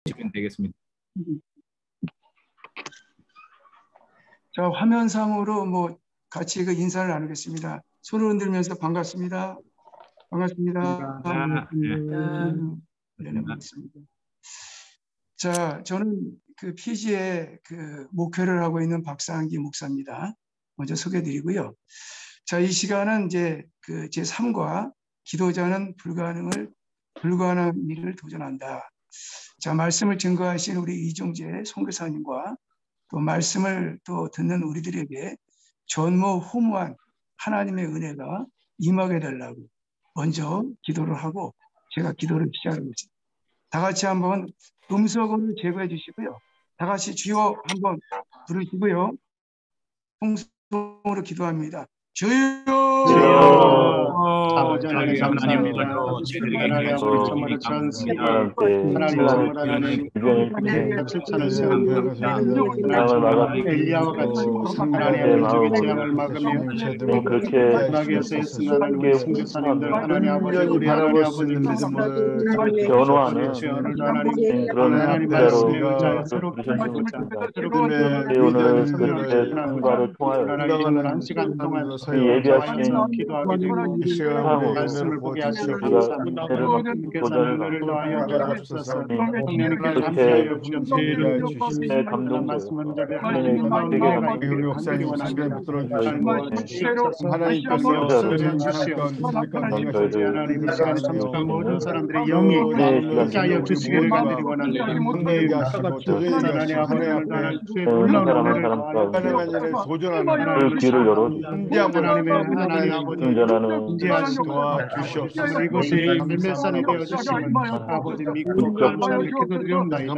주시면 되겠습니다. 자, 화면상으로 같이 인사를 나누겠습니다. 손을 흔들면서 반갑습니다. 반갑습니다. 네, 반갑습니다. 자, 저는 피지에 목회를 하고 있는 박상기 목사입니다. 먼저 소개드리고요. 자, 이 시간은 이제 제3과 기도자는 불가능한 일을 도전한다. 자, 말씀을 증거하신 우리 이종재 선교사님과 또 말씀을 또 듣는 우리들에게 전무후무한 하나님의 은혜가 임하게 되려고 먼저 기도를 하고 제가 기도를 시작하겠습니다. 다 같이 한번 음성을 제거해 주시고요. 다 같이 주여 한번 부르시고요. 통성으로 기도합니다. 주여! 아버지 하나님 감사합니다. 하나님 아버지 정말 전승이 하나님 정말 하나님 실천을 세운다. 엘리야와 같이 하나님 아버지 재앙을 막으며 전하기에서 애쓰는 하나님 우리 선교사님들 하나님 아버지 우리 하나님 아버지 변화하는 오늘도 하나님 말씀에 의지하여 새롭게 오늘 그렇게 성과를 통하여 하나님 한 시간 동안 예비하신 기도하게 되고 말씀을 보게 하시고 감사합니다. 하나님께서는 은혜를 더하여 주옵소서. 성령님께서 함께하여 주옵소서. 감동들 말씀을 전하게 하나님께서 하나님 이 시간에 참석한 모든 사람들의 영이 함께하여 주시기를 간절히 원합니다. 하나님 아버지 주의 놀라운 은혜를 더하여 그 귀를 열어 하나님 아버지 도와주시옵소서. 이곳이 밀매산이 되어주시면 아버지 믿고 감사를 기도드리옵나이다.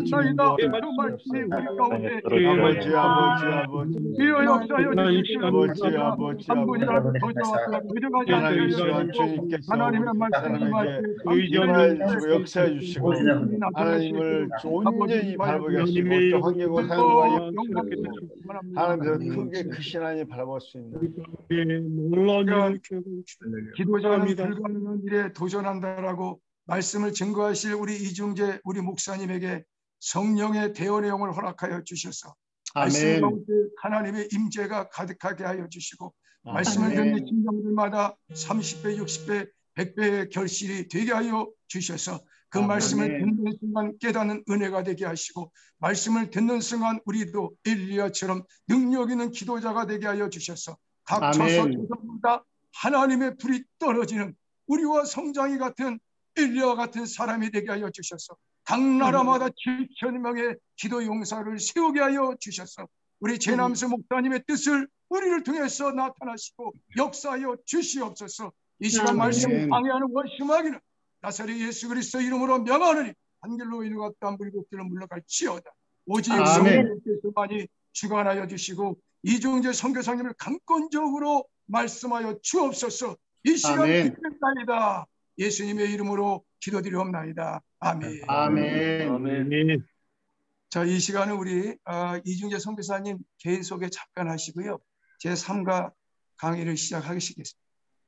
하나님의 말씀을 역사해 주시고 하나님을 온전히 바라보게 하시고 또 환경을 사용하여 하나님께서 크게 크신 하나님 바라볼 수 있는 기도자는 불가능한 일에 도전한다라고 말씀을 증거하실 우리 이중재 우리 목사님에게 성령의 대언의 영을 허락하여 주셔서 말씀 가운데 하나님의 임재가 가득하게 하여 주시고 말씀을 듣는 심령들마다 30배, 60배, 100배의 결실이 되게 하여 주셔서 그 말씀을 듣는 순간 깨닫는 은혜가 되게 하시고 말씀을 듣는 순간 우리도 엘리야처럼 능력 있는 기도자가 되게 하여 주셔서 각 처소마다 하나님의 불이 떨어지는 우리와 성장이 같은 엘리야 같은 사람이 되게 하여 주셔서 각 나라마다 7,000명의 기도 용사를 세우게 하여 주셔서 우리 제남수 목사님의 뜻을 우리를 통해서 나타나시고 역사하여 주시옵소서. 이 시간 말씀을 방해하는 원수마귀는 나사렛 예수 그리스도 이름으로 명하노니 한길로 이르고 땀 불고 길로 물러갈지어다. 오직 성령께서만이 주관하여 주시고 이중재 선교사님을 강권적으로 말씀하여 주옵소서. 이 시간 기도합니다. 예수님의 이름으로 기도드리옵나이다. 아멘. 아멘. 자, 이 시간은 우리 이중재 선교사님 개인 소개 잠깐 하시고요. 제3과 강의를 시작하겠습니다.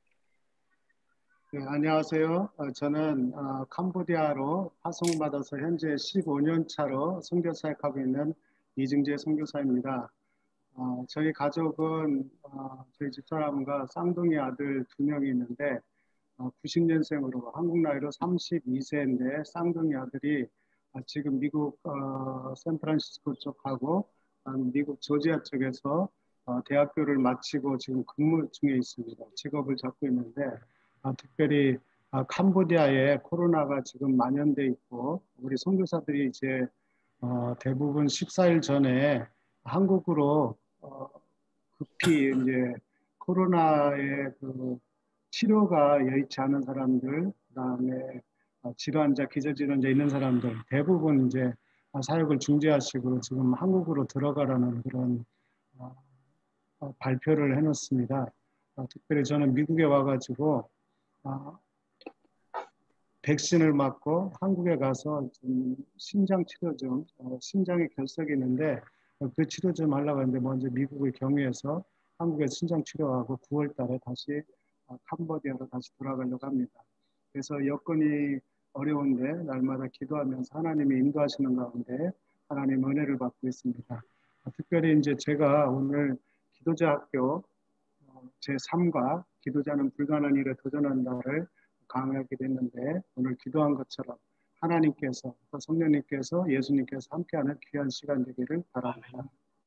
네, 안녕하세요. 저는 캄보디아로 파송받아서 현재 15년 차로 선교사역하고 있는 이중재 선교사입니다. 저희 가족은 저희 집사람과 쌍둥이 아들 2명이 있는데 90년생으로 한국 나이로 32세인데 쌍둥이 아들이 지금 미국 샌프란시스코 쪽하고 미국 조지아 쪽에서 대학교를 마치고 지금 근무 중에 있습니다. 직업을 잡고 있는데 특별히 캄보디아에 코로나가 지금 만연돼 있고 우리 선교사들이 이제 대부분 14일 전에 한국으로 급히 이제 코로나의 그 치료가 여의치 않은 사람들, 그다음에 질환자, 기저질환자 있는 사람들 대부분 이제 사역을 중지하시고 지금 한국으로 들어가라는 그런 발표를 해놓습니다. 특별히 저는 미국에 와가지고 백신을 맞고 한국에 가서 좀 심장 치료 좀 심장에 결석이 있는데 그 치료 좀 하려고 하는데 먼저 미국을 경유해서 한국에 심장 치료하고 9월 달에 다시 캄보디아로 다시 돌아가려고 합니다. 그래서 여건이 어려운데 날마다 기도하면서 하나님이 인도하시는 가운데 하나님 은혜를 받고 있습니다. 특별히 이제 제가 오늘 기도자 학교 제3과 기도자는 불가능한 일에 도전한다를 강의하게 됐는데 오늘 기도한 것처럼 하나님께서 또 성령님께서 예수님께서 함께하는 귀한 시간 되기를 바랍니다.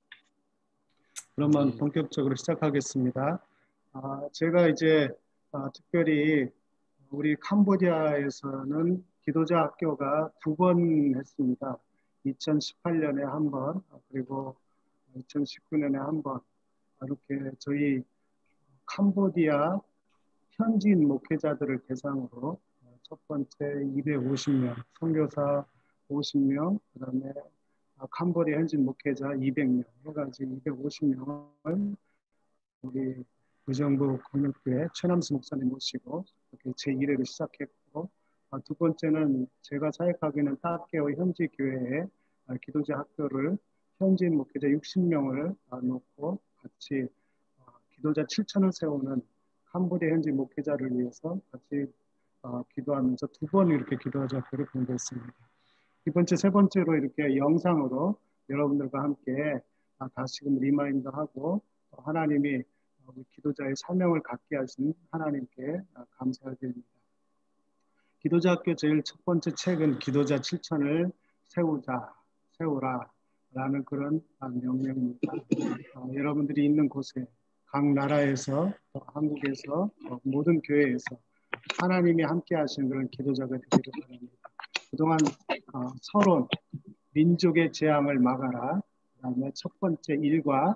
그러면 본격적으로 시작하겠습니다. 제가 이제 특별히 우리 캄보디아에서는 기도자 학교가 2번 했습니다. 2018년에 한 번, 그리고 2019년에 한 번, 이렇게 저희 캄보디아 현지인 목회자들을 대상으로 첫 번째 250명, 선교사 50명, 그 다음에 캄보디아 현지인 목회자 200명, 해가지고 250명을 우리 의정부 공역교회 최남수 목사님 모시고 이렇게 제1회를 시작했고, 두 번째는 제가 사역하기는 따케오 현지 교회에 기도자 학교를 현지인 목회자 60명을 놓고 같이 기도자 7,000을 세우는 캄보디아 현지 목회자를 위해서 같이 기도하면서 2번 이렇게 기도자 학교를 공부했습니다. 이번 주 세 번째로 이렇게 영상으로 여러분들과 함께 다시금 리마인드하고 하나님이 우리 기도자의 사명을 갖게 하신 하나님께 감사드립니다. 기도자 학교 제일 첫 번째 책은 기도자 7,000을 세우라 라는 그런 명령입니다. 여러분들이 있는 곳에 각 나라에서 한국에서 모든 교회에서 하나님이 함께 하시는 그런 기도자가 되기를 바랍니다. 그동안 서론, 민족의 재앙을 막아라. 그다음에 첫 번째 1과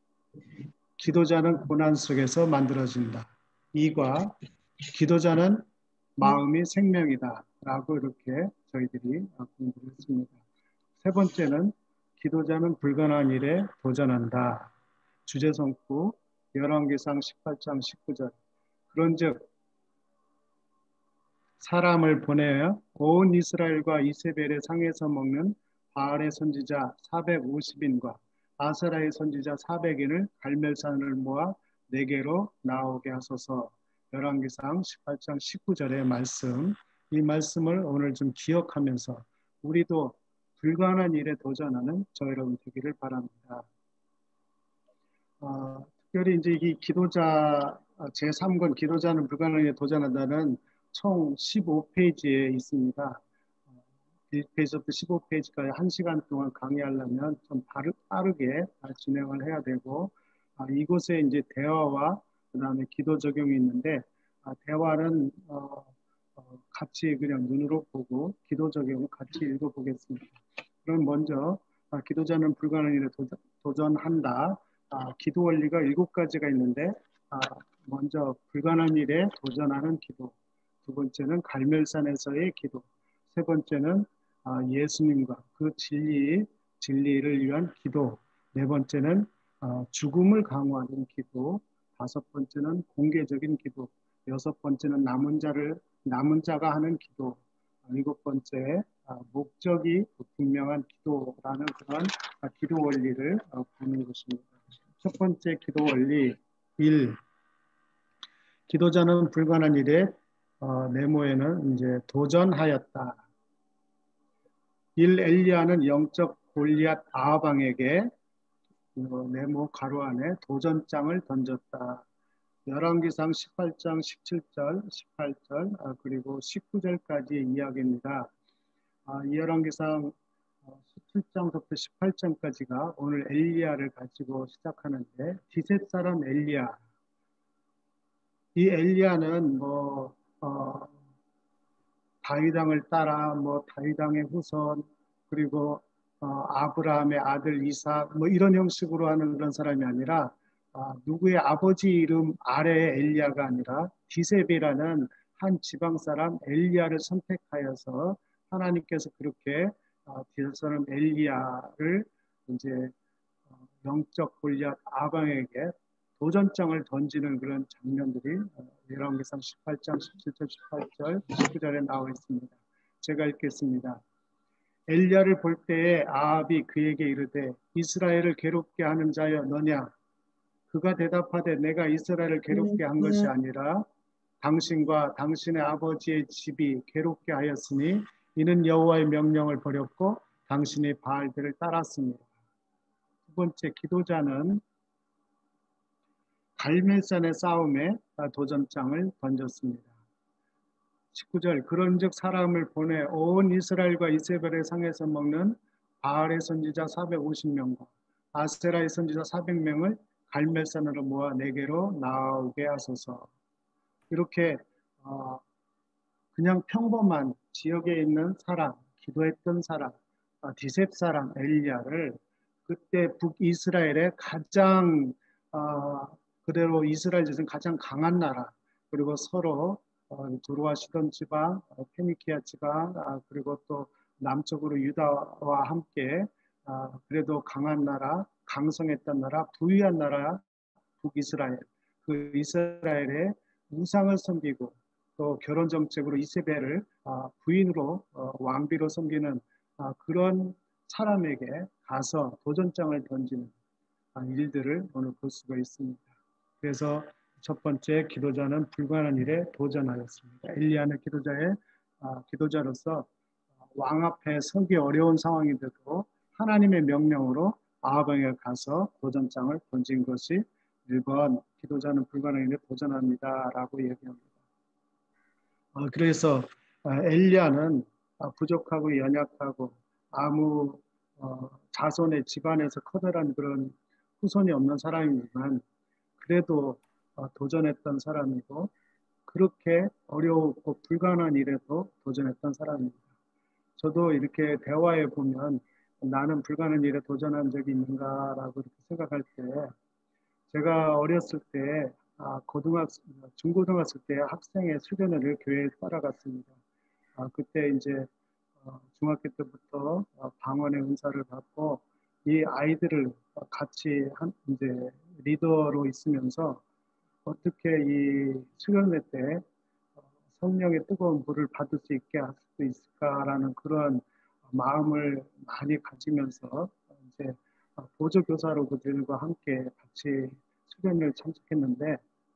기도자는 고난 속에서 만들어진다. 2과 기도자는 마음이 생명이다. 라고 이렇게 저희들이 공부를 했습니다. 세 번째는 기도자는 불가능한 일에 도전한다. 주제 성구 열왕기상 18장 19절. 그런즉 사람을 보내어 온 이스라엘과 이세벨의 상에서 먹는 바알의 선지자 450인과 아세라의 선지자 400인을 갈멜산을 모아 내게로 나오게 하소서. 열왕기상 18장 19절의 말씀, 이 말씀을 오늘 좀 기억하면서 우리도 불가능한 일에 도전하는 저 여러분 되기를 바랍니다. 특별히 이제 이 기도자 제3권 기도자는 불가능한 일에 도전한다는 총 15페이지에 있습니다. 1페이지부터 15페이지까지 1시간 동안 강의하려면 좀 빠르게 진행을 해야 되고, 이곳에 이제 대화와 그 다음에 기도 적용이 있는데, 대화는 같이 그냥 눈으로 보고 기도 적용을 같이 읽어보겠습니다. 그럼 먼저 기도자는 불가능한 일에 도전한다. 기도 원리가 7가지가 있는데, 먼저 불가능한 일에 도전하는 기도, 두 번째는 갈멜산에서의 기도, 세 번째는 예수님과 그 진리를 위한 기도, 네 번째는 죽음을 강화하는 기도, 다섯 번째는 공개적인 기도, 여섯 번째는 남은 자가 하는 기도, 일곱 번째 목적이 분명한 기도라는 그런 기도 원리를 보는 것입니다. 첫 번째 기도 원리 1. 기도자는 불가능한 일에 네모에는 이제 도전하였다. 1. 엘리야는 영적 골리앗 아합왕에게 네모 가로 안에 도전장을 던졌다. 열왕기상 18장 17절, 18절 그리고 19절까지의 이야기입니다. 열왕기상 17장부터 18장까지가 오늘 엘리야를 가지고 시작하는데, 디셋 사람 엘리야, 이 엘리야는 다윗 왕을 따라 다윗 왕의 후손, 그리고 아브라함의 아들 이삭 이런 형식으로 하는 그런 사람이 아니라 누구의 아버지 이름 아래의 엘리야가 아니라 디셉이라는 한 지방 사람 엘리야를 선택하여서 하나님께서 그렇게 디셉 사람 엘리야를 이제 영적 골리앗 아방에게 도전장을 던지는 그런 장면들이 열왕기상 18장 17절 18절 19절에 나와 있습니다. 제가 읽겠습니다. 엘리야를 볼 때에 아합이 그에게 이르되 이스라엘을 괴롭게 하는 자여 너냐? 그가 대답하되 내가 이스라엘을 괴롭게 한 것이 아니라 당신과 당신의 아버지의 집이 괴롭게 하였으니 이는 여호와의 명령을 버렸고 당신이 바알들을 따랐습니다. 두 번째, 기도자는 갈멜산의 싸움에 도전장을 던졌습니다. 19절, 그런즉 사람을 보내 온 이스라엘과 이세벨의 상에서 먹는 바알의 선지자 450명과 아세라의 선지자 400명을 갈멜산으로 모아 내게로 나오게 하소서. 이렇게 그냥 평범한 지역에 있는 사람, 기도했던 사람, 디셉 사람 엘리야를 그때 북이스라엘의 가장 그대로 이스라엘 지금 가장 강한 나라, 그리고 서로 두루와 시돈 지방, 페니키아 지방, 그리고 또 남쪽으로 유다와 함께 그래도 강한 나라, 강성했던 나라, 부유한 나라 북이스라엘, 그 이스라엘의 우상을 섬기고 또 결혼 정책으로 이세벨을 부인으로 왕비로 섬기는 그런 사람에게 가서 도전장을 던지는 일들을 오늘 볼 수가 있습니다. 그래서 첫 번째, 기도자는 불가능한 일에 도전하였습니다. 엘리야는 기도자로서 왕 앞에 서기 어려운 상황인데도 하나님의 명령으로 아합에게 가서 도전장을 던진 것이 1번, 기도자는 불가능한 일에 도전합니다 라고 얘기합니다. 그래서 엘리야는 부족하고 연약하고 아무 자손의 집안에서 커다란 그런 후손이 없는 사람이지만 그래도 도전했던 사람이고 그렇게 어려웠고 불가능한 일에도 도전했던 사람입니다. 저도 이렇게 대화해 보면 나는 불가능한 일에 도전한 적이 있는가라고 이렇게 생각할 때 제가 어렸을 때 중고등학생 때 학생의 수련회를 교회에 따라갔습니다. 그때 이제 중학교 때부터 방언의 은사를 받고 이 아이들을 같이 이제 리더로 있으면서 어떻게 이 수련회 때 성령의 뜨거운 불을 받을 수 있게 할 수 있을까라는 그런 마음을 많이 가지면서 이제 보조교사로 그들과 함께 같이 수련회를 참석했는데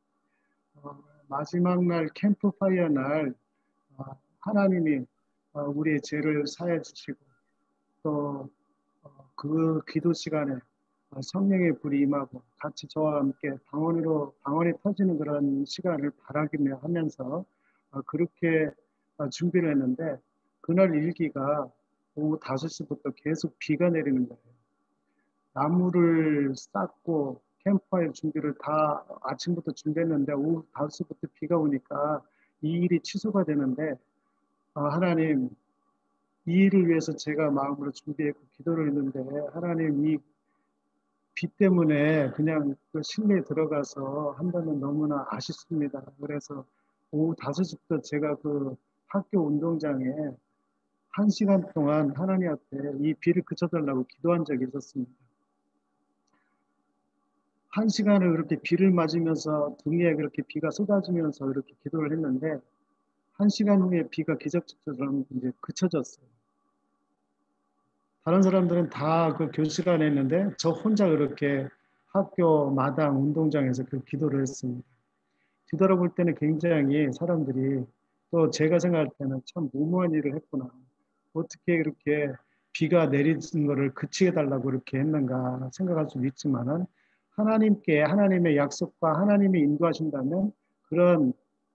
마지막 날 캠프파이어 날 하나님이 우리의 죄를 사해 주시고 또 그 기도 시간에 성령의 불이 임하고 같이 저와 함께 방언이 터지는 그런 시간을 바라기며 하면서 그렇게 준비를 했는데 그날 일기가 오후 5시부터 계속 비가 내리는 거예요. 나무를 쌓고 캠프파이어 준비를 다 아침부터 준비했는데 오후 5시부터 비가 오니까 이 일이 취소가 되는데 하나님, 이 일을 위해서 제가 마음으로 준비했고 기도를 했는데 하나님, 이 비 때문에 그냥 그 실내에 들어가서 한다면 너무나 아쉽습니다. 그래서 오후 5시부터 제가 그 학교 운동장에 1시간 동안 하나님 앞에 이 비를 그쳐달라고 기도한 적이 있었습니다. 1시간을 그렇게 비를 맞으면서 등에 그렇게 비가 쏟아지면서 이렇게 기도를 했는데 1시간 후에 비가 기적처럼 이제 그쳐졌어요. 다른 사람들은 다 그 교실 안에 있는데 저 혼자 그렇게 학교 마당 운동장에서 그 기도를 했습니다. 뒤돌아볼 때는 굉장히 사람들이 또 제가 생각할 때는 참 무모한 일을 했구나. 어떻게 그렇게 비가 내리는 것을 그치게 달라고 그렇게 했는가 생각할 수도 있지만은 하나님께 하나님의 약속과 하나님이 인도하신다면 그런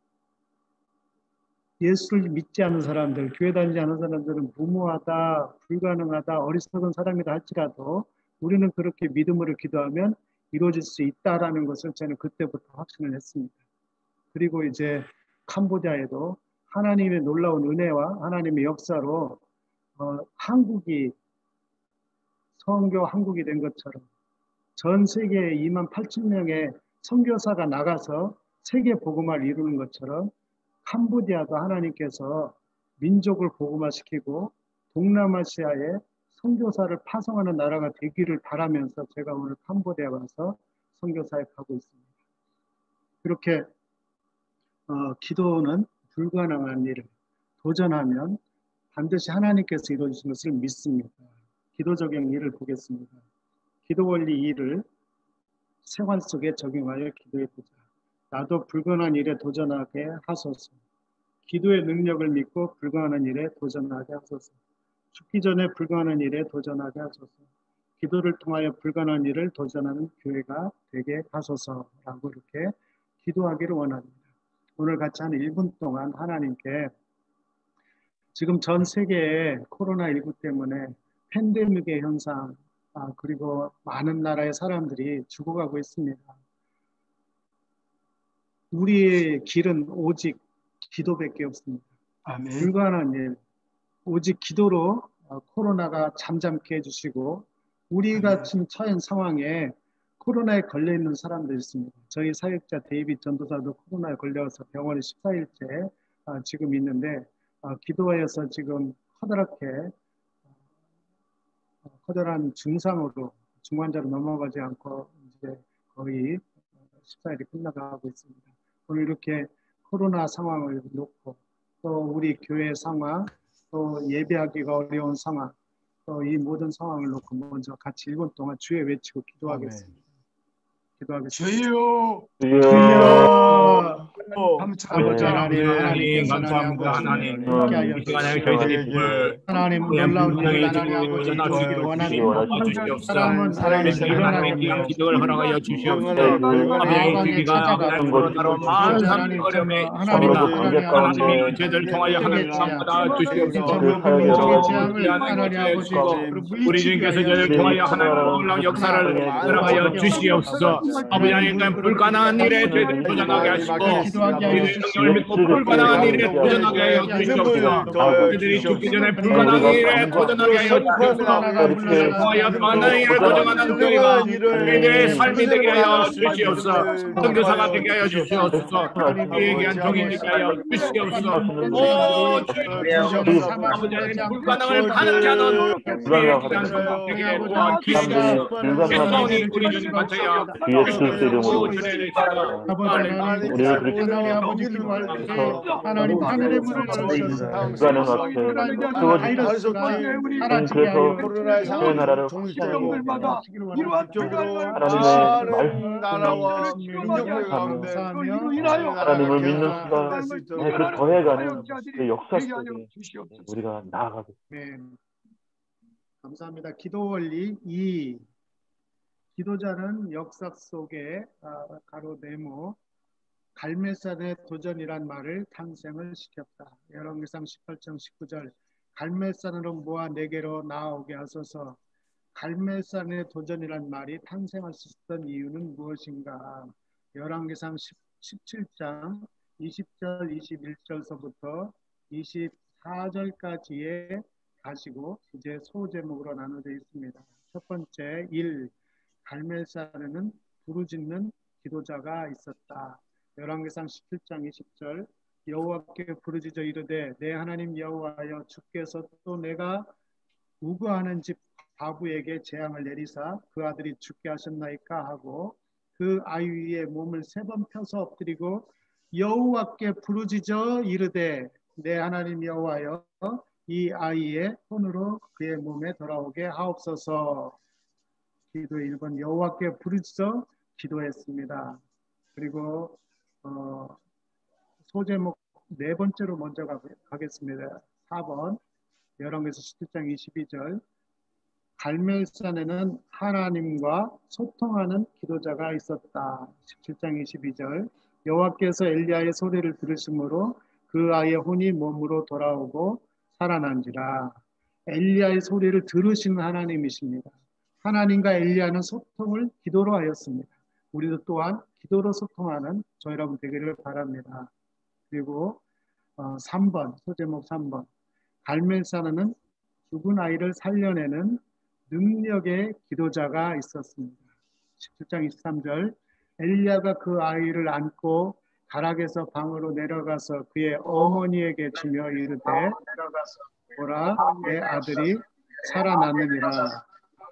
예수를 믿지 않는 사람들, 교회 다니지 않는 사람들은 무모하다, 불가능하다, 어리석은 사람이다 할지라도 우리는 그렇게 믿음으로 기도하면 이루어질 수 있다라는 것을 저는 그때부터 확신을 했습니다. 그리고 이제 캄보디아에도 하나님의 놀라운 은혜와 하나님의 역사로 한국이 선교 한국이 된 것처럼 전 세계에 28,000명의 선교사가 나가서 세계 복음화를 이루는 것처럼 캄보디아도 하나님께서 민족을 복음화시키고 동남아시아에 선교사를 파송하는 나라가 되기를 바라면서 제가 오늘 캄보디아에 와서 선교사역하고 있습니다. 그렇게 기도는 불가능한 일을 도전하면 반드시 하나님께서 이루어주신 것을 믿습니다. 기도적인 일을 보겠습니다. 기도 원리 2를 생활 속에 적용하여 기도해 보자. 나도 불가능한 일에 도전하게 하소서. 기도의 능력을 믿고 불가능한 일에 도전하게 하소서. 죽기 전에 불가능한 일에 도전하게 하소서. 기도를 통하여 불가능한 일을 도전하는 교회가 되게 하소서라고 이렇게 기도하기를 원합니다. 오늘 같이 한 1분 동안 하나님께 지금 전 세계에 코로나19 때문에 팬데믹의 현상, 그리고 많은 나라의 사람들이 죽어가고 있습니다. 우리의 길은 오직 기도밖에 없습니다. 아멘. 불가능한 일, 오직 기도로 코로나가 잠잠케 해주시고 우리가 지금 처한 상황에 코로나에 걸려있는 사람들이 있습니다. 저희 사역자 데이빗 전도사도 코로나에 걸려서 병원에 14일째 지금 있는데 기도하여서 지금 커다란 증상으로 중환자로 넘어가지 않고 이제 거의 14일이 끝나가고 있습니다. 오늘 이렇게 코로나 상황을 놓고 또 우리 교회 상황, 또 예배하기가 어려운 상황, 또 이 모든 상황을 놓고 먼저 같이 1분 동안 주여 외치고 기도하겠습니다. 주여, 아버지 하나님 감사합니다. 하나님 이 시간에 저희들이 하나님 놀라운 일을 하나님 주시기를 원하고 사람은 하나님 기도를 허락하여 주시옵소서. 아버지 우리가 바로 많은 어려움에 있습니다. 하나님이 저희들 통하여 하나님 받아 주시옵소서. 우리 주님께서 저희들 통하여 하나님 놀라운 역사를 허락하여 주시옵소서. 아버지 하나님 불가능한 일에 저희들 도전하게 하시고 우리를 믿고 불가능한 일에 도전하게 하여 주시옵소서. 저희들이 죽기 전에 불가능한 일에 도전하게 하여 주시옵소서. 통하여 불가능한 일에 도전하는 저희가 저희들의 삶이 되게 하여 주시옵소서. 선교사가 되게 하여 주시옵소서. 우리에게 한 종이 되게 하여 주시옵소서. 오 주여 아버지 하나님 불가능을 가능케 하는 우리에게 한 종이 되게 하여 주시옵소서. 우리 주님 같아요. 예수 이름으로 우리를 그렇게 하나님 하늘의 문을 불가능 앞에 그래서 그 나라를 정말마다 이러한 하나님의 나라와 민족들 가운데 하나님을 믿는 수가 그 더해가는 그 역사 속에 우리가 나아가고 감사합니다. 기도 원리 2. 기도자는 역사 속에 가로 네모 갈멜산의 도전이란 말을 탄생을 시켰다. 열왕기상 18장 19절 갈멜산으로 모아 내게로 나아오게 하소서. 갈멜산의 도전이란 말이 탄생할 수 있었던 이유는 무엇인가? 열왕기상 17장 20절 21절서부터 24절까지에 가시고 이제 소제목으로 나눠져 있습니다. 첫 번째 1. 갈멜산에는 부르짖는 기도자가 있었다. 열왕기상 17장 20절 여호와께 부르짖어 이르되 내 하나님 여호와여 주께서 또 내가 우거하는 집 과부에게 재앙을 내리사 그 아들이 죽게 하셨나이까 하고 그 아이 위에 몸을 3번 펴서 엎드리고 여호와께 부르짖어 이르되 내 하나님 여호와여 이 아이의 손으로 그의 몸에 돌아오게 하옵소서. 기도 1번 여호와께 부르짖어 기도했습니다. 그리고 소제목 4번째로 먼저 가겠습니다. 4번 열왕기상 17장 22절 갈멜산에는 하나님과 소통하는 기도자가 있었다. 17장 22절 여호와께서 엘리야의 소리를 들으심으로 그 아이의 혼이 몸으로 돌아오고 살아난지라. 엘리야의 소리를 들으시는 하나님이십니다. 하나님과 엘리야는 소통을 기도로 하였습니다. 우리도 또한 기도로 소통하는 저 여러분 되기를 바랍니다. 그리고 3번 소제목 3번 갈멜산에는 죽은 아이를 살려내는 능력의 기도자가 있었습니다. 17장 23절 엘리야가 그 아이를 안고 가락에서 방으로 내려가서 그의 어머니에게 주며 이르되 보라 내 아들이 살아났느니라.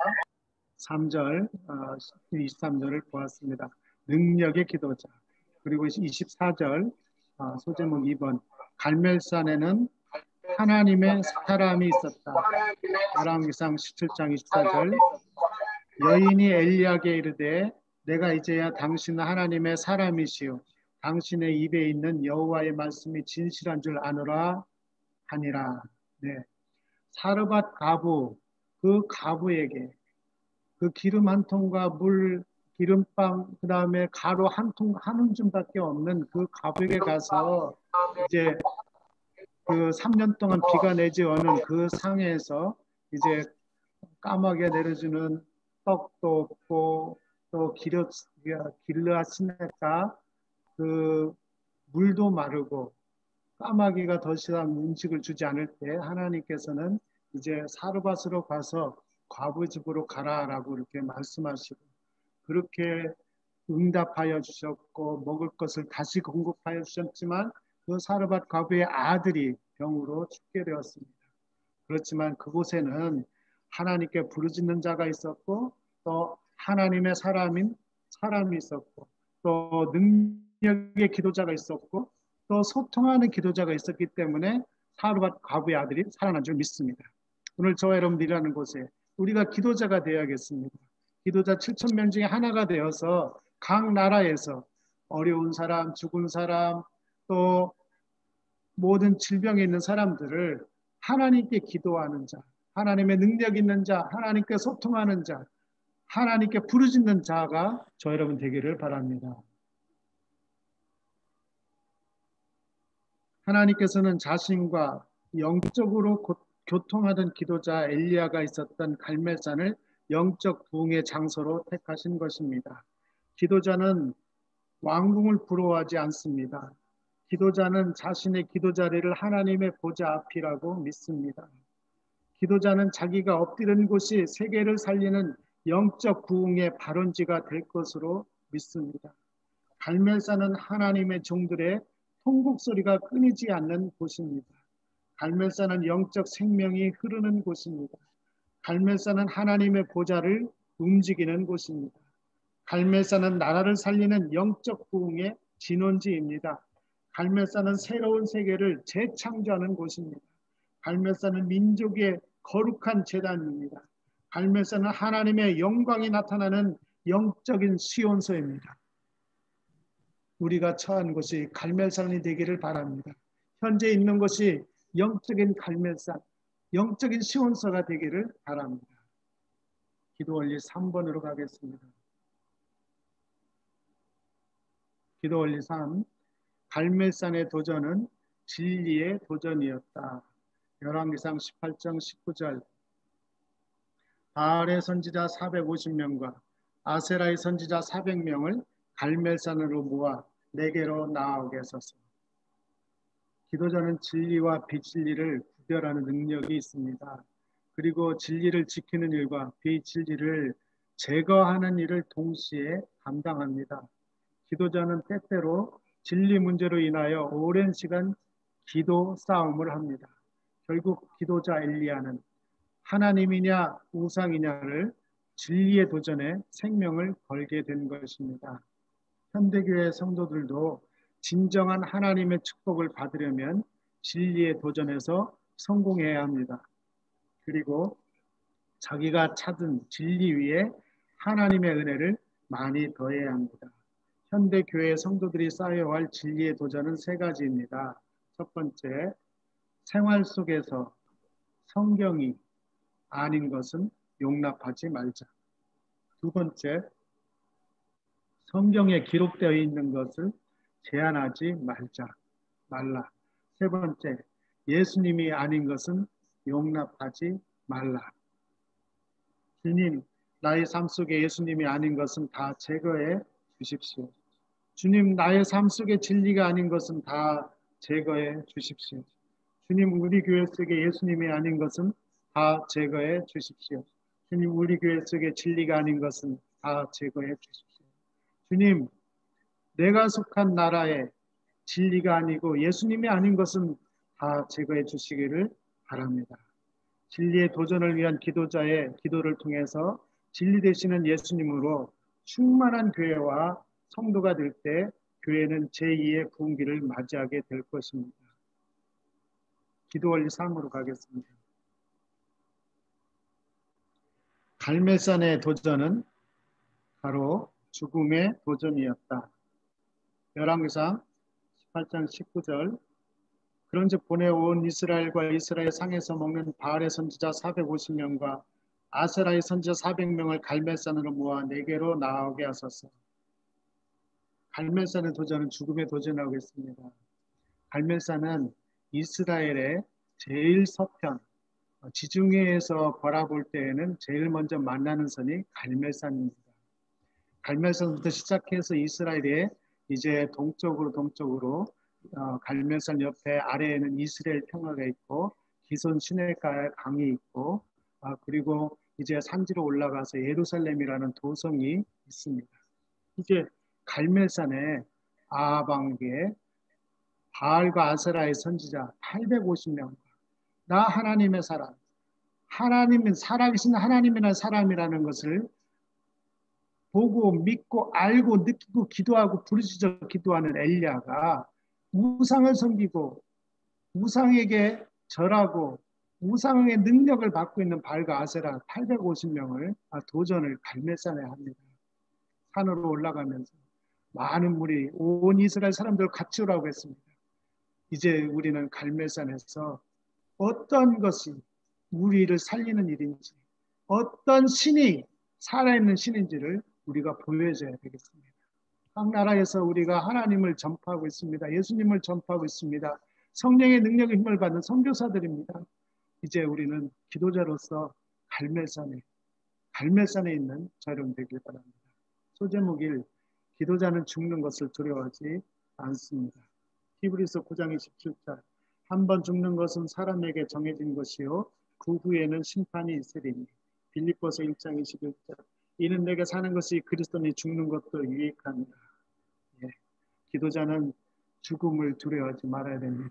3절 23절을 보았습니다. 능력의 기도자. 그리고 24절 소제목 2번 갈멜산에는 하나님의 사람이 있었다. 열왕기상 17장 24절 여인이 엘리야에게 이르되 내가 이제야 당신은 하나님의 사람이시오 당신의 입에 있는 여호와의 말씀이 진실한 줄 아노라 하니라. 네. 사르밧 가부, 그 가부에게 그 기름 한 통과 물, 기름빵, 그 다음에 가루 한 움쯤밖에 없는 그 가부에게 가서 이제 그 3년 동안 비가 내지 않은 그 상해에서 이제 까마귀가 내려주는 떡도 없고 또 길르앗 시내가 그 물도 마르고 까마귀가 더 이상 음식을 주지 않을 때 하나님께서는 이제 사르밧으로 가서 과부 집으로 가라라고 이렇게 말씀하시고 그렇게 응답하여 주셨고 먹을 것을 다시 공급하여 주셨지만 그 사르밧 과부의 아들이 병으로 죽게 되었습니다. 그렇지만 그곳에는 하나님께 부르짖는 자가 있었고 또 하나님의 사람이 있었고 또 능력의 기도자가 있었고 또 소통하는 기도자가 있었기 때문에 사르밧 과부의 아들이 살아난 줄 믿습니다. 오늘 저와 여러분들이라는 곳에 우리가 기도자가 되어야겠습니다. 기도자 7,000명 중에 하나가 되어서 각 나라에서 어려운 사람, 죽은 사람, 또 모든 질병에 있는 사람들을 하나님께 기도하는 자, 하나님의 능력 있는 자, 하나님께 소통하는 자, 하나님께 부르짖는 자가 저 여러분 되기를 바랍니다. 하나님께서는 자신과 영적으로 교통하던 기도자 엘리야가 있었던 갈멜산을 영적 부흥의 장소로 택하신 것입니다. 기도자는 왕궁을 부러워하지 않습니다. 기도자는 자신의 기도 자리를 하나님의 보좌 앞이라고 믿습니다. 기도자는 자기가 엎드린 곳이 세계를 살리는 영적 부흥의 발원지가 될 것으로 믿습니다. 갈멜산은 하나님의 종들의 통곡 소리가 끊이지 않는 곳입니다. 갈멜산은 영적 생명이 흐르는 곳입니다. 갈멜산은 하나님의 보좌를 움직이는 곳입니다. 갈멜산은 나라를 살리는 영적 부흥의 진원지입니다. 갈멜산은 새로운 세계를 재창조하는 곳입니다. 갈멜산은 민족의 거룩한 제단입니다. 갈멜산은 하나님의 영광이 나타나는 영적인 시온소입니다. 우리가 처한 곳이 갈멜산이 되기를 바랍니다. 현재 있는 곳이 영적인 갈멜산, 영적인 시온소가 되기를 바랍니다. 기도 원리 3번으로 가겠습니다. 기도 원리 3. 갈멜산의 도전은 진리의 도전이었다. 열왕기상 18장 19절. 바알의 선지자 450명과 아세라의 선지자 400명을 갈멜산으로 모아 내게로 나아오게 하소서. 기도자는 진리와 비진리를 구별하는 능력이 있습니다. 그리고 진리를 지키는 일과 비진리를 제거하는 일을 동시에 감당합니다. 기도자는 때때로 진리 문제로 인하여 오랜 시간 기도 싸움을 합니다. 결국 기도자 엘리야는 하나님이냐 우상이냐를 진리의 도전에 생명을 걸게 된 것입니다. 현대교회 성도들도 진정한 하나님의 축복을 받으려면 진리의 도전에서 성공해야 합니다. 그리고 자기가 찾은 진리 위에 하나님의 은혜를 많이 더해야 합니다. 현대교회 성도들이 쌓여야 할 진리의 도전은 3가지입니다. 첫 번째, 생활 속에서 성경이 아닌 것은 용납하지 말자. 두 번째, 성경에 기록되어 있는 것을 제한하지 말라. 세 번째, 예수님이 아닌 것은 용납하지 말라. 주님, 나의 삶 속에 예수님이 아닌 것은 다 제거해 주십시오. 주님, 나의 삶 속에 진리가 아닌 것은 다 제거해 주십시오. 주님, 우리 교회 속에 예수님이 아닌 것은 다 제거해 주십시오. 주님, 우리 교회 속에 진리가 아닌 것은 다 제거해 주십시오. 주님, 내가 속한 나라에 진리가 아니고 예수님이 아닌 것은 다 제거해 주시기를 바랍니다. 진리의 도전을 위한 기도자의 기도를 통해서 진리 되시는 예수님으로 충만한 교회와 성도가 될 때 교회는 제2의 부흥기를 맞이하게 될 것입니다. 기도 원리 3으로 가겠습니다. 갈멜산의 도전은 바로 죽음의 도전이었다. 열왕기상 18장 19절 그런즉 보내온 이스라엘과 이스라엘 상에서 먹는 바알의 선지자 450명과 아세라의 선지자 400명을 갈멜산으로 모아 내게로 나오게 하소서. 갈멜산의 도전은 죽음에 도전하고 있습니다. 갈멜산은 이스라엘의 제일 서편, 지중해에서 바라볼 때에는 제일 먼저 만나는 선이 갈멜산입니다. 갈멜산부터 시작해서 이스라엘의 이제 동쪽으로 갈멜산 옆에 아래에는 이스라엘 평화가 있고 기손 시내가에 강이 있고 그리고 이제 산지로 올라가서 예루살렘이라는 도성이 있습니다. 이제 갈멜산에 아방계 바알과 아세라의 선지자 850명 나 하나님의 사람 하나님은 살아계신 하나님이라는 사람이라는 것을 보고 믿고 알고 느끼고 기도하고 부르짖어 기도하는 엘리야가 우상을 섬기고 우상에게 절하고 우상의 능력을 받고 있는 바알과 아세라 850명을 도전을 갈멜산에 합니다. 산으로 올라가면서 많은 무리 온 이스라엘 사람들을 같이 오라고 했습니다. 이제 우리는 갈멜산에서 어떤 것이 우리를 살리는 일인지 어떤 신이 살아있는 신인지를 우리가 보여줘야 되겠습니다. 각 나라에서 우리가 하나님을 전파하고 있습니다. 예수님을 전파하고 있습니다. 성령의 능력의 힘을 받는 선교사들입니다. 이제 우리는 기도자로서 갈멜산에 있는 저여러분 되길 바랍니다. 소제목일 기도자는 죽는 것을 두려워하지 않습니다. 히브리서 9장 27절 한 번 죽는 것은 사람에게 정해진 것이요 그 후에는 심판이 있으리니 빌립보서 1장 21절 이는 내게 사는 것이 그리스도니 죽는 것도 유익하니라. 예, 기도자는 죽음을 두려워하지 말아야 됩니다.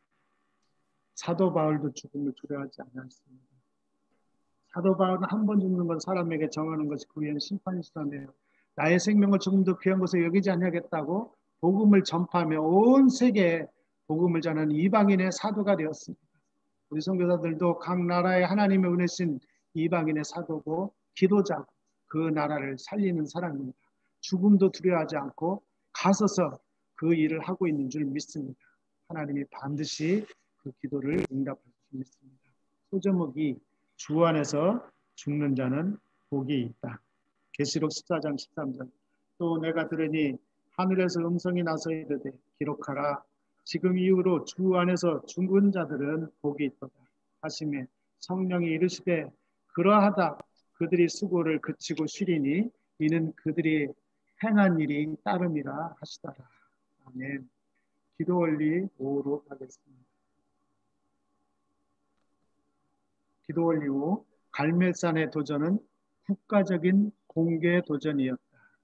사도 바울도 죽음을 두려워하지 않았습니다. 사도 바울은 한 번 죽는 건 사람에게 정하는 것이 그 후에는 심판이 있으라네요. 나의 생명을 조금도 귀한 것을 여기지 아니하겠다고 복음을 전파하며 온 세계에 복음을 전하는 이방인의 사도가 되었습니다. 우리 선교사들도 각 나라의 하나님의 은혜신 이방인의 사도고 기도자고 그 나라를 살리는 사람입니다. 죽음도 두려워하지 않고 가서서 그 일을 하고 있는 줄 믿습니다. 하나님이 반드시 그 기도를 응답할 줄 믿습니다. 소제목이 주 안에서 죽는 자는 복이 있다. 계시록 14장 13절 또 내가 들으니 하늘에서 음성이 나서 이르되 기록하라 지금 이후로 주 안에서 죽은 자들은 복이 있도다 하시매 성령이 이르시되 그러하다 그들이 수고를 그치고 쉬리니 이는 그들이 행한 일이 따름이라 하시더라. 아멘. 기도 원리 5로 가겠습니다. 기도 원리 5 갈멜산의 도전은 국가적인 공개 도전이었다.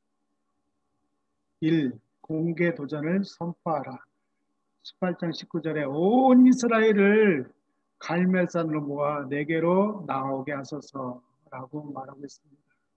1. 공개 도전을 선포하라. 18장 19절에 온 이스라엘을 갈멜산으로 모아 내게로 나오게 하소서라고 말하고 있습니다.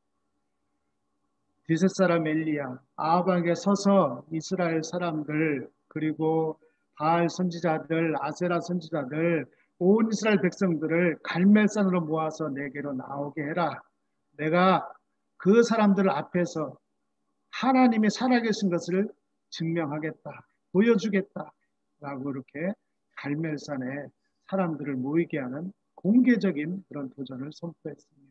디셋 사람 엘리야 아합에게 서서 이스라엘 사람들 그리고 바알 선지자들 아세라 선지자들 온 이스라엘 백성들을 갈멜산으로 모아서 내게로 나오게 해라. 내가 그 사람들 앞에서 하나님이 살아계신 것을 증명하겠다. 보여주겠다. 라고 이렇게 갈멜산에 사람들을 모이게 하는 공개적인 그런 도전을 선포했습니다.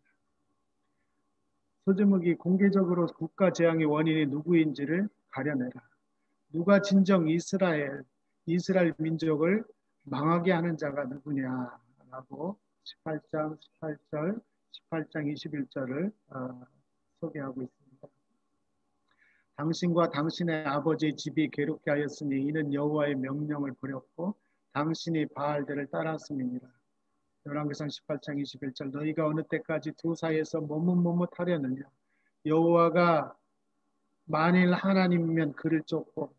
소제목이 공개적으로 국가 재앙의 원인이 누구인지를 가려내라. 누가 진정 이스라엘 민족을 망하게 하는 자가 누구냐라고 18장 18절, 18장 21절을 소개하고 있습니다. 당신과 당신의 아버지의 집이 괴롭게 하였으니 이는 여호와의 명령을 버렸고 당신이 바알들을 따랐음이니라. 열왕기상 18장 21절 너희가 어느 때까지 두 사이에서 머뭇머뭇하려느냐. 여호와가 만일 하나님이면 그를 쫓고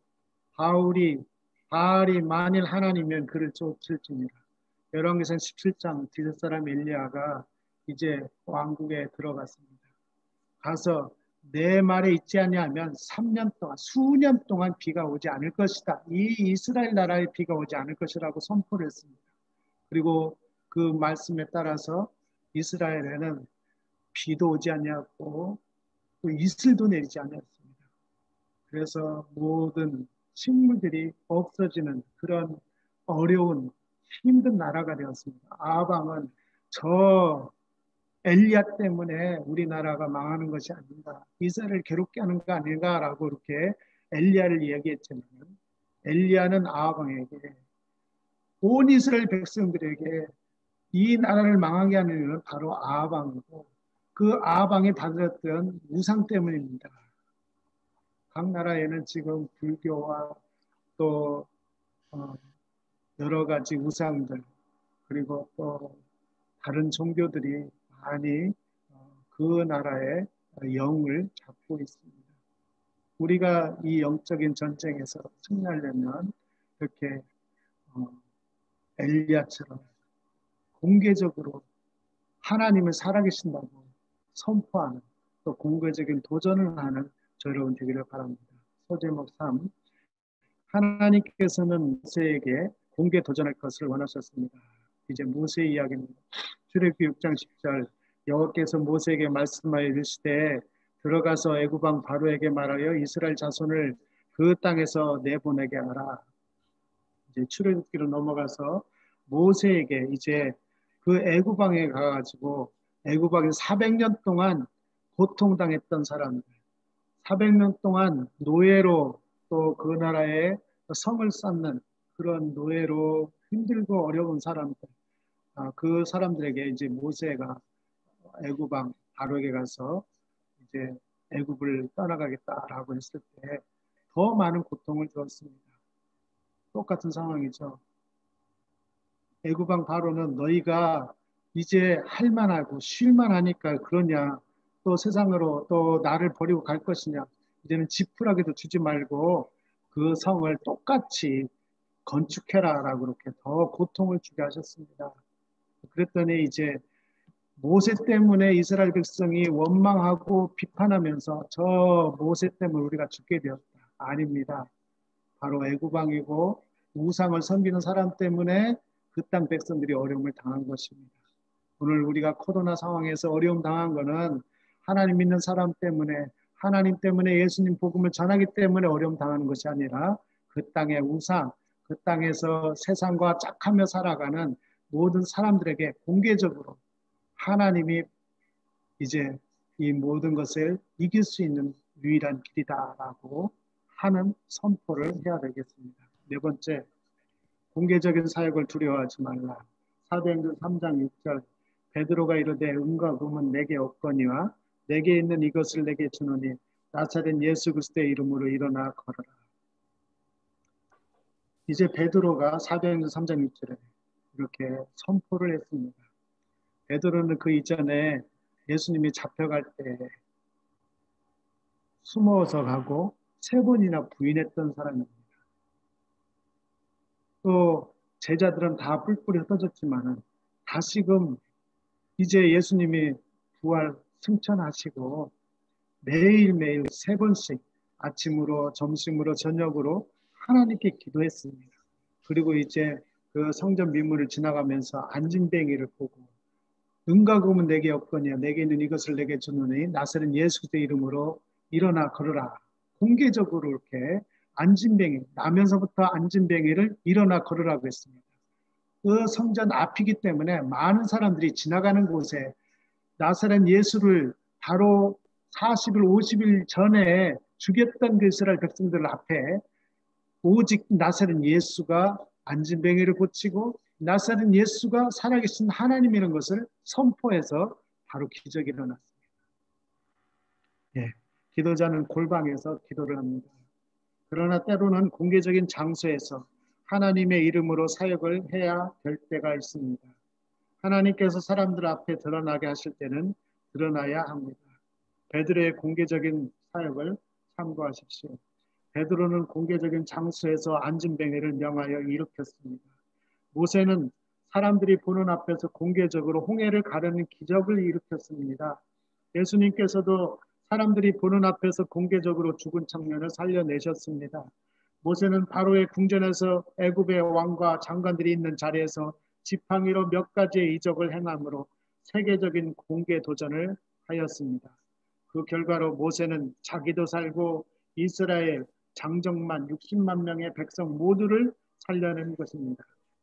바알이 만일 하나님이면 그를 쫓을지니라. 열왕기상 17장 디셋 사람 엘리야가 이제 왕국에 들어갔습니다. 가서 내 말에 있지 아니하면 3년 동안 수년 동안 비가 오지 않을 것이다. 이 이스라엘 나라에 비가 오지 않을 것이라고 선포를 했습니다. 그리고 그 말씀에 따라서 이스라엘에는 비도 오지 아니하고 또 이슬도 내리지 않았습니다. 그래서 모든 식물들이 없어지는 그런 어려운 힘든 나라가 되었습니다. 아합 왕은 저 엘리야 때문에 우리나라가 망하는 것이 아닌가, 이스라엘을 괴롭게 하는 거 아닌가라고 이렇게 엘리야를 이야기했지만, 엘리야는 아합 왕에게, 온 이스라엘 백성들에게 이 나라를 망하게 하는 이유는 바로 아합 왕이고 그 아합 왕이 받았던 우상 때문입니다. 각 나라에는 지금 불교와 또 여러 가지 우상들, 그리고 또 다른 종교들이 많이 그 나라의 영을 잡고 있습니다. 우리가 이 영적인 전쟁에서 승리하려면 이렇게 엘리야처럼 공개적으로 하나님을 살아계신다고 선포하는, 또 공개적인 도전을 하는 저 여러분 되기를 바랍니다. 소제목 3. 하나님께서는 모세에게 공개 도전할 것을 원하셨습니다. 이제 모세 이야기입니다. 출애굽기 6장 10절, 여호와께서 모세에게 말씀하여 이르시되 들어가서 애굽 왕 바로에게 말하여 이스라엘 자손을 그 땅에서 내보내게 하라. 이제 출애굽기로 넘어가서 모세에게 이제 그 애굽 왕에 가가지고 애굽 왕에 400년 동안 고통당했던 사람들, 400년 동안 노예로 또 그 나라에 성을 쌓는 그런 노예로 힘들고 어려운 사람들, 그 사람들에게 이제 모세가 애굽 왕 바로에게 가서 이제 애굽을 떠나가겠다라고 했을 때 더 많은 고통을 주었습니다. 똑같은 상황이죠. 애굽 왕 바로는 너희가 이제 할만하고 쉴만하니까 그러냐, 또 세상으로 또 나를 버리고 갈 것이냐, 이제는 지푸라기도 주지 말고 그 성을 똑같이 건축해라 라고 그렇게 더 고통을 주게 하셨습니다. 그랬더니 이제 모세 때문에 이스라엘 백성이 원망하고 비판하면서 저 모세 때문에 우리가 죽게 되었다. 아닙니다. 바로 애굽 왕이고 우상을 섬기는 사람 때문에 그 땅 백성들이 어려움을 당한 것입니다. 오늘 우리가 코로나 상황에서 어려움 당한 것은 하나님 믿는 사람 때문에, 하나님 때문에 예수님 복음을 전하기 때문에 어려움 당하는 것이 아니라 그 땅의 우상, 그 땅에서 세상과 짝하며 살아가는 모든 사람들에게 공개적으로 하나님이 이제 이 모든 것을 이길 수 있는 유일한 길이다라고 하는 선포를 해야 되겠습니다. 네 번째, 공개적인 사역을 두려워하지 말라. 사도행전 3장 6절, 베드로가 이르되 은과 금은 내게 없거니와 내게 있는 이것을 내게 주노니 나사렛 예수 그리스도의 이름으로 일어나 걸어라. 이제 베드로가 사도행전 3장 6절에 이렇게 선포를 했습니다. 베드로는 그 이전에 예수님이 잡혀갈 때 숨어서 가고 3번이나 부인했던 사람입니다. 또 제자들은 다 뿔뿔이 흩어졌지만은 다시금 이제 예수님이 부활 승천하시고 매일매일 3번씩 아침으로 점심으로 저녁으로 하나님께 기도했습니다. 그리고 이제 그 성전 미문을 지나가면서 안진뱅이를 보고 은과 금은 내게 없거니와 내게 있는 이것을 내게 주노니 나사렛 예수 그리스도의 이름으로 일어나 걸으라. 공개적으로 이렇게 안진뱅이, 나면서부터 안진뱅이를 일어나 걸으라고 했습니다. 그 성전 앞이기 때문에 많은 사람들이 지나가는 곳에 나사렛 예수를 바로 40일, 50일 전에 죽였던 그 이스라엘 백성들 앞에 오직 나사렛 예수가 안진뱅이를 고치고 나사렛 예수가 살아계신 하나님이라는 것을 선포해서 바로 기적이 일어났습니다. 예, 기도자는 골방에서 기도를 합니다. 그러나 때로는 공개적인 장소에서 하나님의 이름으로 사역을 해야 될 때가 있습니다. 하나님께서 사람들 앞에 드러나게 하실 때는 드러나야 합니다. 베드로의 공개적인 사역을 참고하십시오. 베드로는 공개적인 장소에서 안진뱅이를 명하여 일으켰습니다. 모세는 사람들이 보는 앞에서 공개적으로 홍해를 가르는 기적을 일으켰습니다. 예수님께서도 사람들이 보는 앞에서 공개적으로 죽은 청년을 살려내셨습니다. 모세는 바로의 궁전에서 애굽의 왕과 장관들이 있는 자리에서 지팡이로 몇 가지의 이적을 행함으로 세계적인 공개 도전을 하였습니다. 그 결과로 모세는 자기도 살고 이스라엘 장정만 60만 명의 백성 모두를 살려낸 것입니다.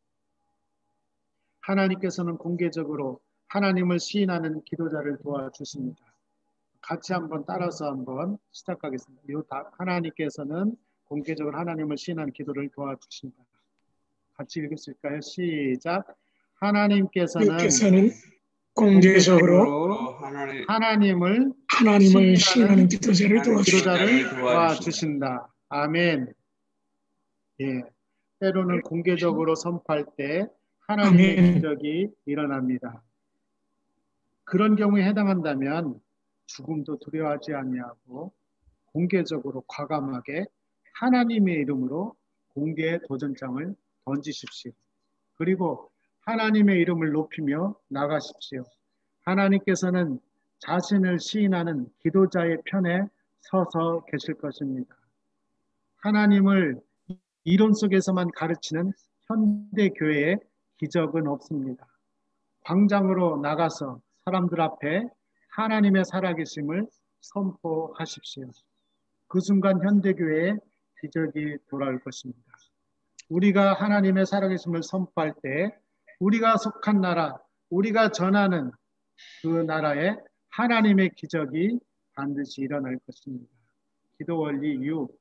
하나님께서는 공개적으로 하나님을 시인하는 기도자를 도와주십니다. 같이 한번 따라서 한번 시작하겠습니다. 하나님께서는 공개적으로 하나님을 시인하는 기도를 도와주신다. 같이 읽으실까요? 시작. 하나님께서는 공개적으로 하나님을 시인하는 기도자를 도와주신다. 아멘. 예. 때로는 공개적으로 선포할 때 하나님의 기적이 일어납니다. 그런 경우에 해당한다면 죽음도 두려워하지 아니하고 공개적으로 과감하게 하나님의 이름으로 공개 도전장을 던지십시오. 그리고 하나님의 이름을 높이며 나가십시오. 하나님께서는 자신을 시인하는 기도자의 편에 서서 계실 것입니다. 하나님을 이론 속에서만 가르치는 현대 교회에 기적은 없습니다. 광장으로 나가서 사람들 앞에 하나님의 살아계심을 선포하십시오. 그 순간 현대교회에 기적이 돌아올 것입니다. 우리가 하나님의 살아계심을 선포할 때 우리가 속한 나라, 우리가 전하는 그 나라에 하나님의 기적이 반드시 일어날 것입니다. 기도 원리 6.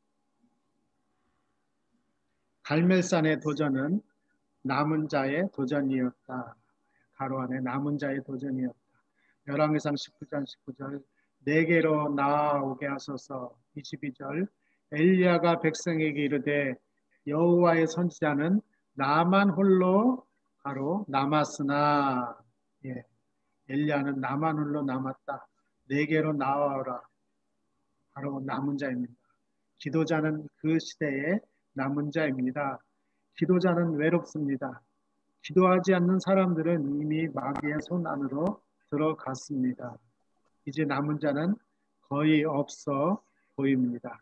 갈멜산의 도전은 남은 자의 도전이었다. 가로 안에 남은 자의 도전이었다. 열왕기상 19장 19절 내게로 나아오게 하소서. 22절 엘리야가 백성에게 이르되 여호와의 선지자는 나만 홀로 가로 남았으나 엘리야는 나만 홀로 남았다. 내게로 나와오라. 바로 남은 자입니다. 기도자는 그 시대의 남은 자입니다. 기도자는 외롭습니다. 기도하지 않는 사람들은 이미 마귀의 손 안으로 들어갔습니다. 이제 남은 자는 거의 없어 보입니다.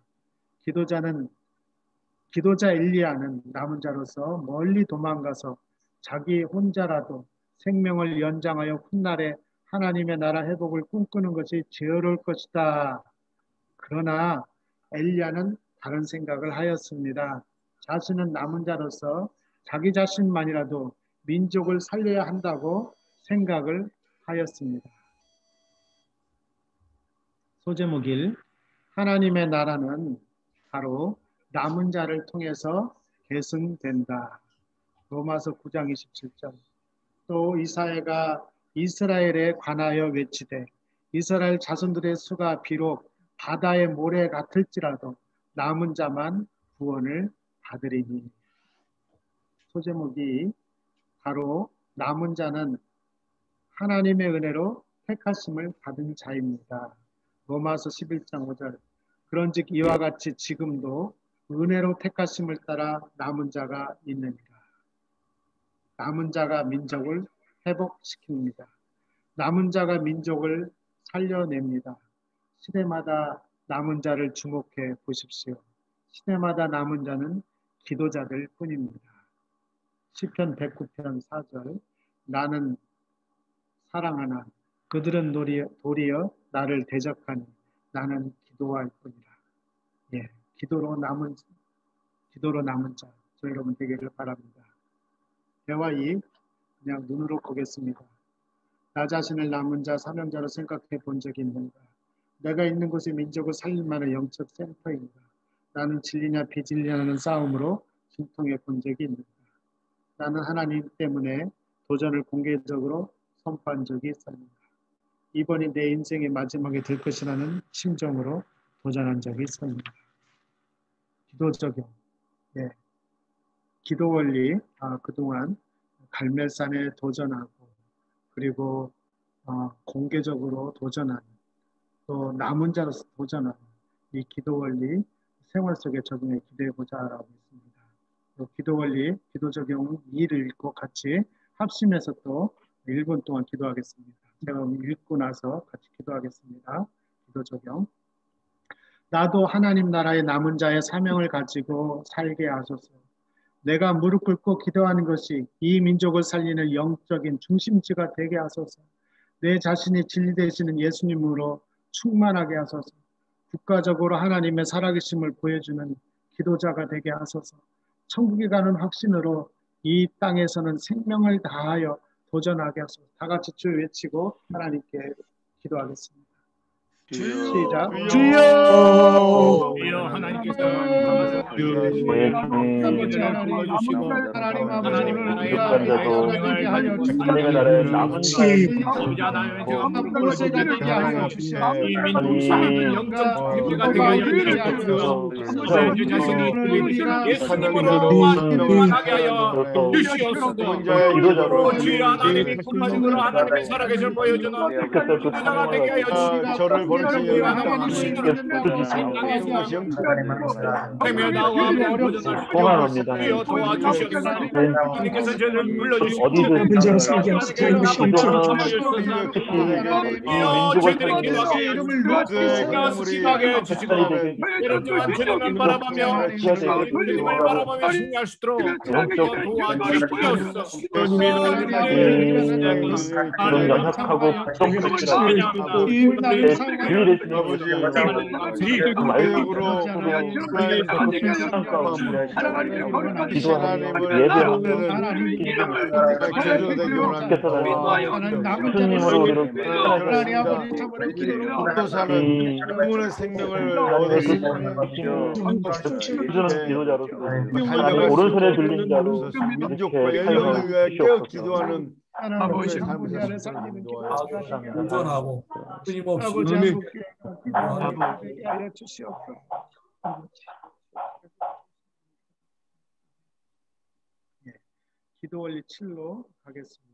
기도자 엘리야는 남은 자로서 멀리 도망가서 자기 혼자라도 생명을 연장하여 훗날에 하나님의 나라 회복을 꿈꾸는 것이 지혜로울 것이다. 그러나 엘리야는 다른 생각을 하였습니다. 자신은 남은 자로서 자기 자신만이라도 민족을 살려야 한다고 생각을 하였습니다. 소제목 1. 하나님의 나라는 바로 남은 자를 통해서 계승된다. 로마서 9장 27절. 또 이사야가 이스라엘에 관하여 외치되 이스라엘 자손들의 수가 비록 바다의 모래 같을지라도 남은 자만 구원을 받으리니. 소제목이 바로 남은 자는 하나님의 은혜로 택하심을 받은 자입니다. 로마서 11장 5절. 그런즉 이와 같이 지금도 은혜로 택하심을 따라 남은 자가 있느니라. 남은 자가 민족을 회복시킵니다. 남은 자가 민족을 살려냅니다. 시대마다 남은 자를 주목해 보십시오. 시대마다 남은 자는 기도자들 뿐입니다. 시편 109편 4절. 나는 사랑하나 그들은 도리어 나를 대적하니 나는 기도할 뿐이라. 기도로 남은 자, 저 여러분 되기를 바랍니다. 대화 2. 그냥 눈으로 보겠습니다. 나 자신을 남은 자, 사명자로 생각해 본 적이 있는가? 내가 있는 곳에 민족을 살릴 만한 영적 센터인가? 나는 진리냐 비진리냐는 싸움으로 진통해 본 적이 있는가? 나는 하나님 때문에 도전을 공개적으로 선포한 적이 있었는가? 이번이 내 인생의 마지막이 될 것이라는 심정으로 도전한 적이 있었는가? 기도 적용. 기도 원리. 그동안 갈멜산에 도전하고 그리고 공개적으로 도전하는 또 남은 자로서 도전하는 이 기도 원리 생활 속에 적용해 기도해 보자라고 했습니다. 기도 원리, 기도 적용 2를 읽고 같이 합심해서 또 1분 동안 기도하겠습니다. 제가 읽고 나서 같이 기도하겠습니다. 기도 적용. 나도 하나님 나라의 남은 자의 사명을 가지고 살게 하소서. 내가 무릎 꿇고 기도하는 것이 이 민족을 살리는 영적인 중심지가 되게 하소서. 내 자신이 진리 되시는 예수님으로 충만하게 하소서. 국가적으로 하나님의 살아계심을 보여주는 기도자가 되게 하소서. 천국에 가는 확신으로 이 땅에서는 생명을 다하여 도전하게 하소서. 다 같이 주 외치고 하나님께 기도하겠습니다. 시작. 주여 하나님께서 불러주시고 하나님 아버지 오늘 우리가 부족한 되게 하여 하나님의 나라에 남은 그릇에 되게 하여 주시옵소서. 이 민족 수많은 영적 피부가 되게 하여 주시옵소서. 주 자신이 예수님으로 충만하게 하여 주시옵소서. 주여 하나님이 품마음으로 하나님의 살아계심을 보여주는 기도자가 되게 하여 주시옵소서. 저를 보내시니 공항합니다. 도와주시옵소서. 하나님께서 저를 불러주시고 저희들이 기도하게 심하게 주시고 여러분 주님을 바라보며 주님을 바라보며 승리할 수 있도록 도와주시옵소서. 그런 연약하고 영원한 생명을 얻으시는 기도자로서 오른손에 들린 자로 민족과 열방을 위하여 깨어 기도하는 아버지의 삶을 온전하고 끊임없이 기도 원리 7로 가겠습니다.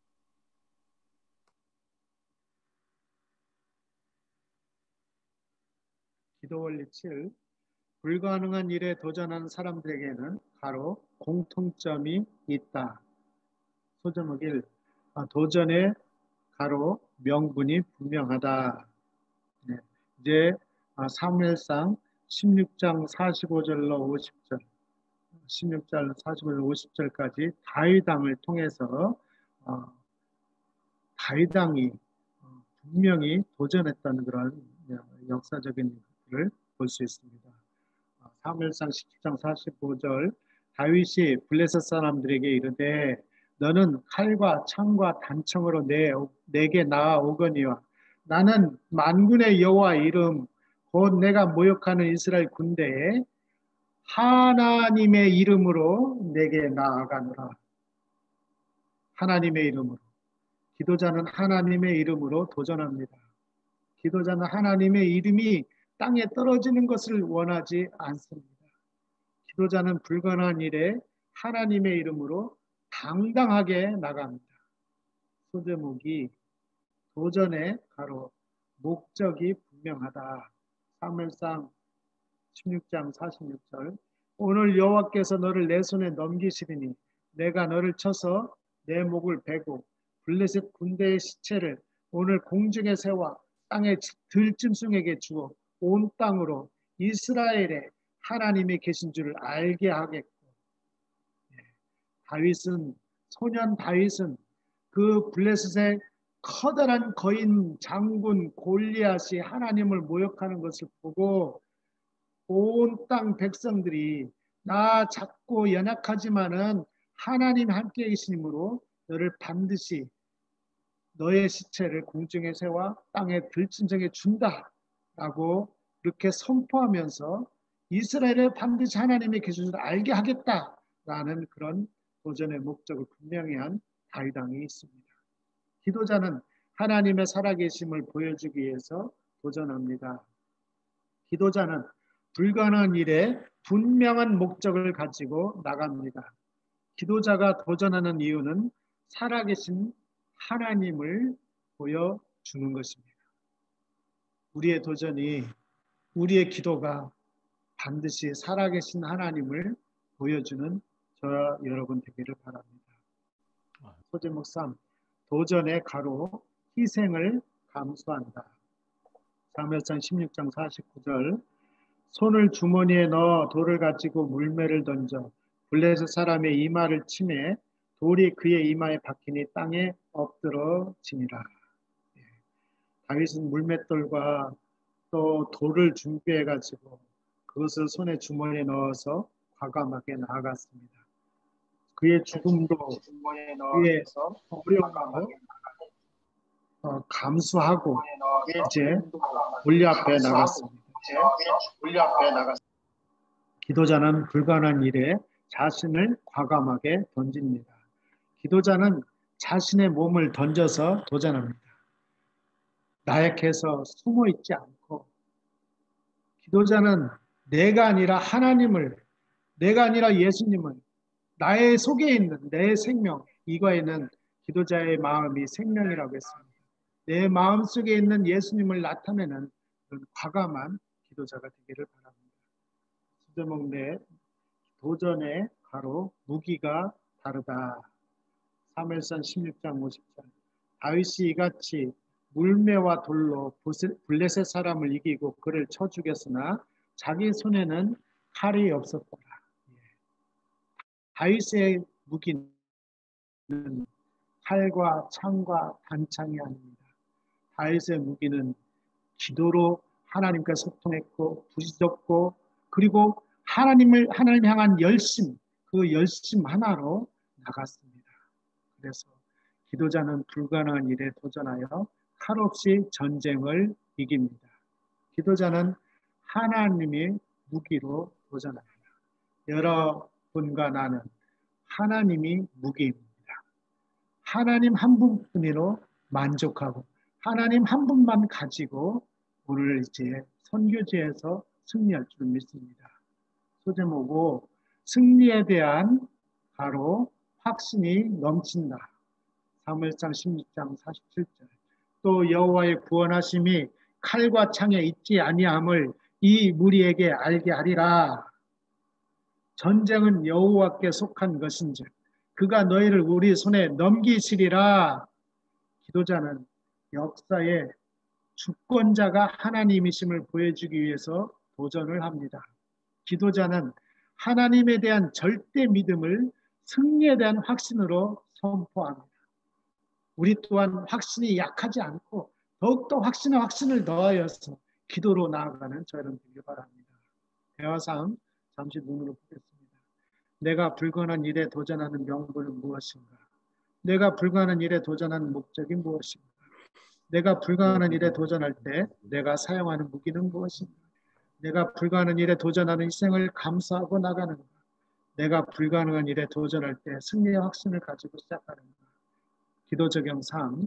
기도 원리 7. 불가능한 일에 도전하는 사람들에게는 가로 공통점이 있다. 소제목 1. 도전의 가로 명분이 분명하다. 네. 이제 사무엘상 16장 45절로 50절 16절 45절 50절까지 다윗왕을 통해서 다윗왕이 분명히 도전했다는 그런 역사적인 것들을 볼 수 있습니다. 사무엘상 17장 45절 다윗이 블레셋 사람들에게 이르되 너는 칼과 창과 단청으로 내게 나아오거니와 나는 만군의 여호와 이름 곧 내가 모욕하는 이스라엘 군대에 하나님의 이름으로 내게 나아가노라. 하나님의 이름으로. 기도자는 하나님의 이름으로 도전합니다. 기도자는 하나님의 이름이 땅에 떨어지는 것을 원하지 않습니다. 기도자는 불가능한 일에 하나님의 이름으로 당당하게 나갑니다. 소제목이 도전의 가로 목적이 분명하다. 사무엘상 16장 46절 오늘 여호와께서 너를 내 손에 넘기시리니 내가 너를 쳐서 내 목을 베고 블레셋 군대의 시체를 오늘 공중에 세워 땅의 들짐승에게 주어 온 땅으로 이스라엘에 하나님이 계신 줄을 알게 하겠고 다윗은 소년 다윗은 그 블레셋의 커다란 거인 장군 골리앗이 하나님을 모욕하는 것을 보고 온 땅 백성들이 나 작고 연약하지만은 하나님 함께 계시므로 너를 반드시 너의 시체를 공중에 세워 땅에 들짐승에 준다라고 이렇게 선포하면서 이스라엘에 반드시 하나님의 계시를 알게 하겠다라는 그런 도전의 목적을 분명히 한 다윗왕이 있습니다. 기도자는 하나님의 살아계심을 보여주기 위해서 도전합니다. 기도자는 불가능한 일에 분명한 목적을 가지고 나갑니다. 기도자가 도전하는 이유는 살아계신 하나님을 보여주는 것입니다. 우리의 도전이 우리의 기도가 반드시 살아계신 하나님을 보여주는 저와 여러분 되기를 바랍니다. 소제목 3. 도전의 가로 희생을 감수한다. 사무엘상 16장 49절 손을 주머니에 넣어 돌을 가지고 물매를 던져 블레셋 사람의 이마를 치매 돌이 그의 이마에 박히니 땅에 엎드러지니라. 다윗은 물맷돌과 또 돌을 준비해 가지고 그 그것을 손에 주머니에 넣어서 과감하게 나아갔습니다. 그의 죽음도 그의 어려움도 감수하고 이제 물리 앞에 나갔습니다. 기도자는 불가능한 일에 자신을 과감하게 던집니다. 기도자는 자신의 몸을 던져서 도전합니다. 나약해서 숨어 있지 않고, 기도자는 내가 아니라 하나님을, 내가 아니라 예수님을, 나의 속에 있는 내 생명, 이거에는 기도자의 마음이 생명이라고 했습니다. 내 마음속에 있는 예수님을 나타내는 그런 과감한 기도자가 되기를 바랍니다. 수제목 내 도전의 가로 무기가 다르다. 사무엘상 16장 50절. 다윗이 이같이 물매와 돌로 블레셋 사람을 이기고 그를 쳐 죽였으나 자기 손에는 칼이 없었더라. 다윗의 무기는 칼과 창과 단창이 아닙니다. 다윗의 무기는 기도로 하나님과 소통했고 부르짖었고, 그리고 하나님 향한 열심, 그 열심 하나로 나갔습니다. 그래서 기도자는 불가능한 일에 도전하여 칼 없이 전쟁을 이깁니다. 기도자는 하나님의 무기로 도전합니다. 여러분과 나는 하나님이 무기입니다. 하나님 한 분뿐이로 만족하고 하나님 한 분만 가지고 오늘 이제 선교지에서 승리할 줄 믿습니다. 소제목으로 승리에 대한 바로 확신이 넘친다. 사무엘상 16장 47절. 또 여호와의 구원하심이 칼과 창에 있지 아니함을 이 무리에게 알게 하리라. 전쟁은 여호와께 속한 것인즉 그가 너희를 우리 손에 넘기시리라. 기도자는 역사의 주권자가 하나님이심을 보여주기 위해서 도전을 합니다. 기도자는 하나님에 대한 절대 믿음을 승리에 대한 확신으로 선포합니다. 우리 또한 확신이 약하지 않고 더욱더 확신을 더하여서 기도로 나아가는 저희는 되길 바랍니다. 대화상 잠시 눈으로 보겠습니다. 내가 불가능한 일에 도전하는 명분은 무엇인가? 내가 불가능한 일에 도전하는 목적이 무엇인가? 내가 불가능한 일에 도전할 때 내가 사용하는 무기는 무엇인가? 내가 불가능한 일에 도전하는 희생을 감수하고 나가는가? 내가 불가능한 일에 도전할 때 승리의 확신을 가지고 시작하는가? 기도 적용 3.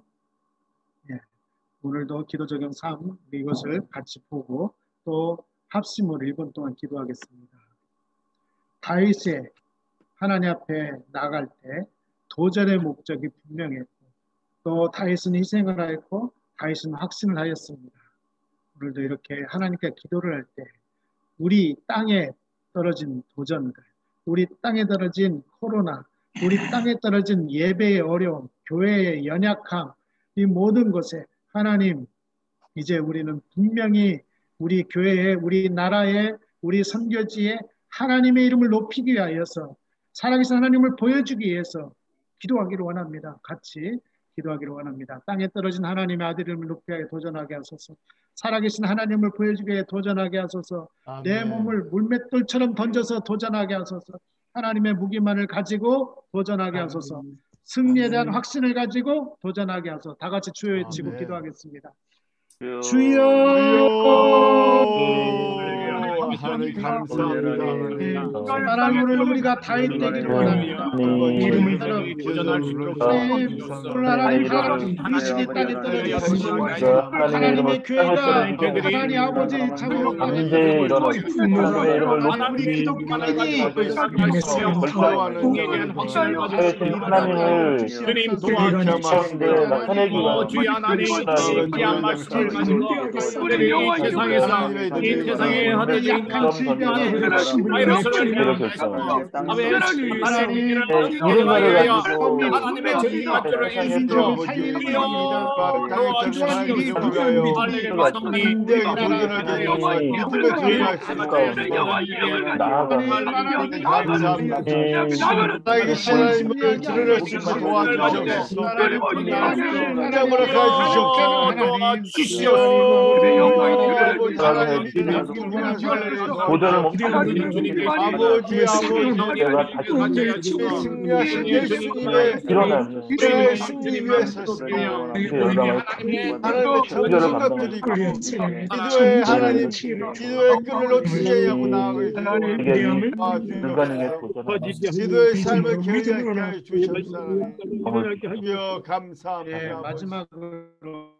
오늘도 기도 적용 3 이것을 같이 보고 또 합심으로 1분 동안 기도하겠습니다. 다윗이 하나님 앞에 나갈 때 도전의 목적이 분명했고 또 다윗은 희생을 하였고 다윗은 확신을 하였습니다. 오늘도 이렇게 하나님께 기도를 할 때 우리 땅에 떨어진 도전들, 우리 땅에 떨어진 코로나, 우리 땅에 떨어진 예배의 어려움, 교회의 연약함, 이 모든 것에 하나님, 이제 우리는 분명히 우리 교회에, 우리 나라에, 우리 선교지에 하나님의 이름을 높이기 위하여서 살아계신 하나님을 보여주기 위해서 기도하기를 원합니다. 같이 기도하기를 원합니다. 땅에 떨어진 하나님의 아들 이름을 높이기 위해 도전하게 하소서. 살아계신 하나님을 보여주기 위해 도전하게 하소서. 아멘. 내 몸을 물맷돌처럼 던져서 도전하게 하소서. 하나님의 무기만을 가지고 도전하게 하소서. 승리에 대한 확신을 가지고 도전하게 하소서. 다 같이 주여 외치고 기도하겠습니다. 주여! 하나님 감사합니다. 사랑으로 우리가 다윗 되기를 원합니다. 이름을 따라 도전할 수 있도록 하나님 이 시대 땅에 떨어졌습니다. 하나님의 교회가 하나님 아버지 참으로 우리 기독교인이 공에 대한 확신을 가지고 주님 도와주시옵소서. 주여 하나님 귀한 말씀을 가지고 우리 이 세상에 하는 약한 질병에 바이러스를 하나님의 정의가 들어있으므로 하나님이 도전을 멈추는 승리하신 예수님의 일어나는 승리 위에 섰습니다. 하나님의 좋은 것들이 있고 기도에 하나님 기도의 끈을 놓치게 하고 나아가고 불가능에 도전하는 기도의 삶을 경험하게 하여 주셨사오니 감사합니다. 네, 마지막으로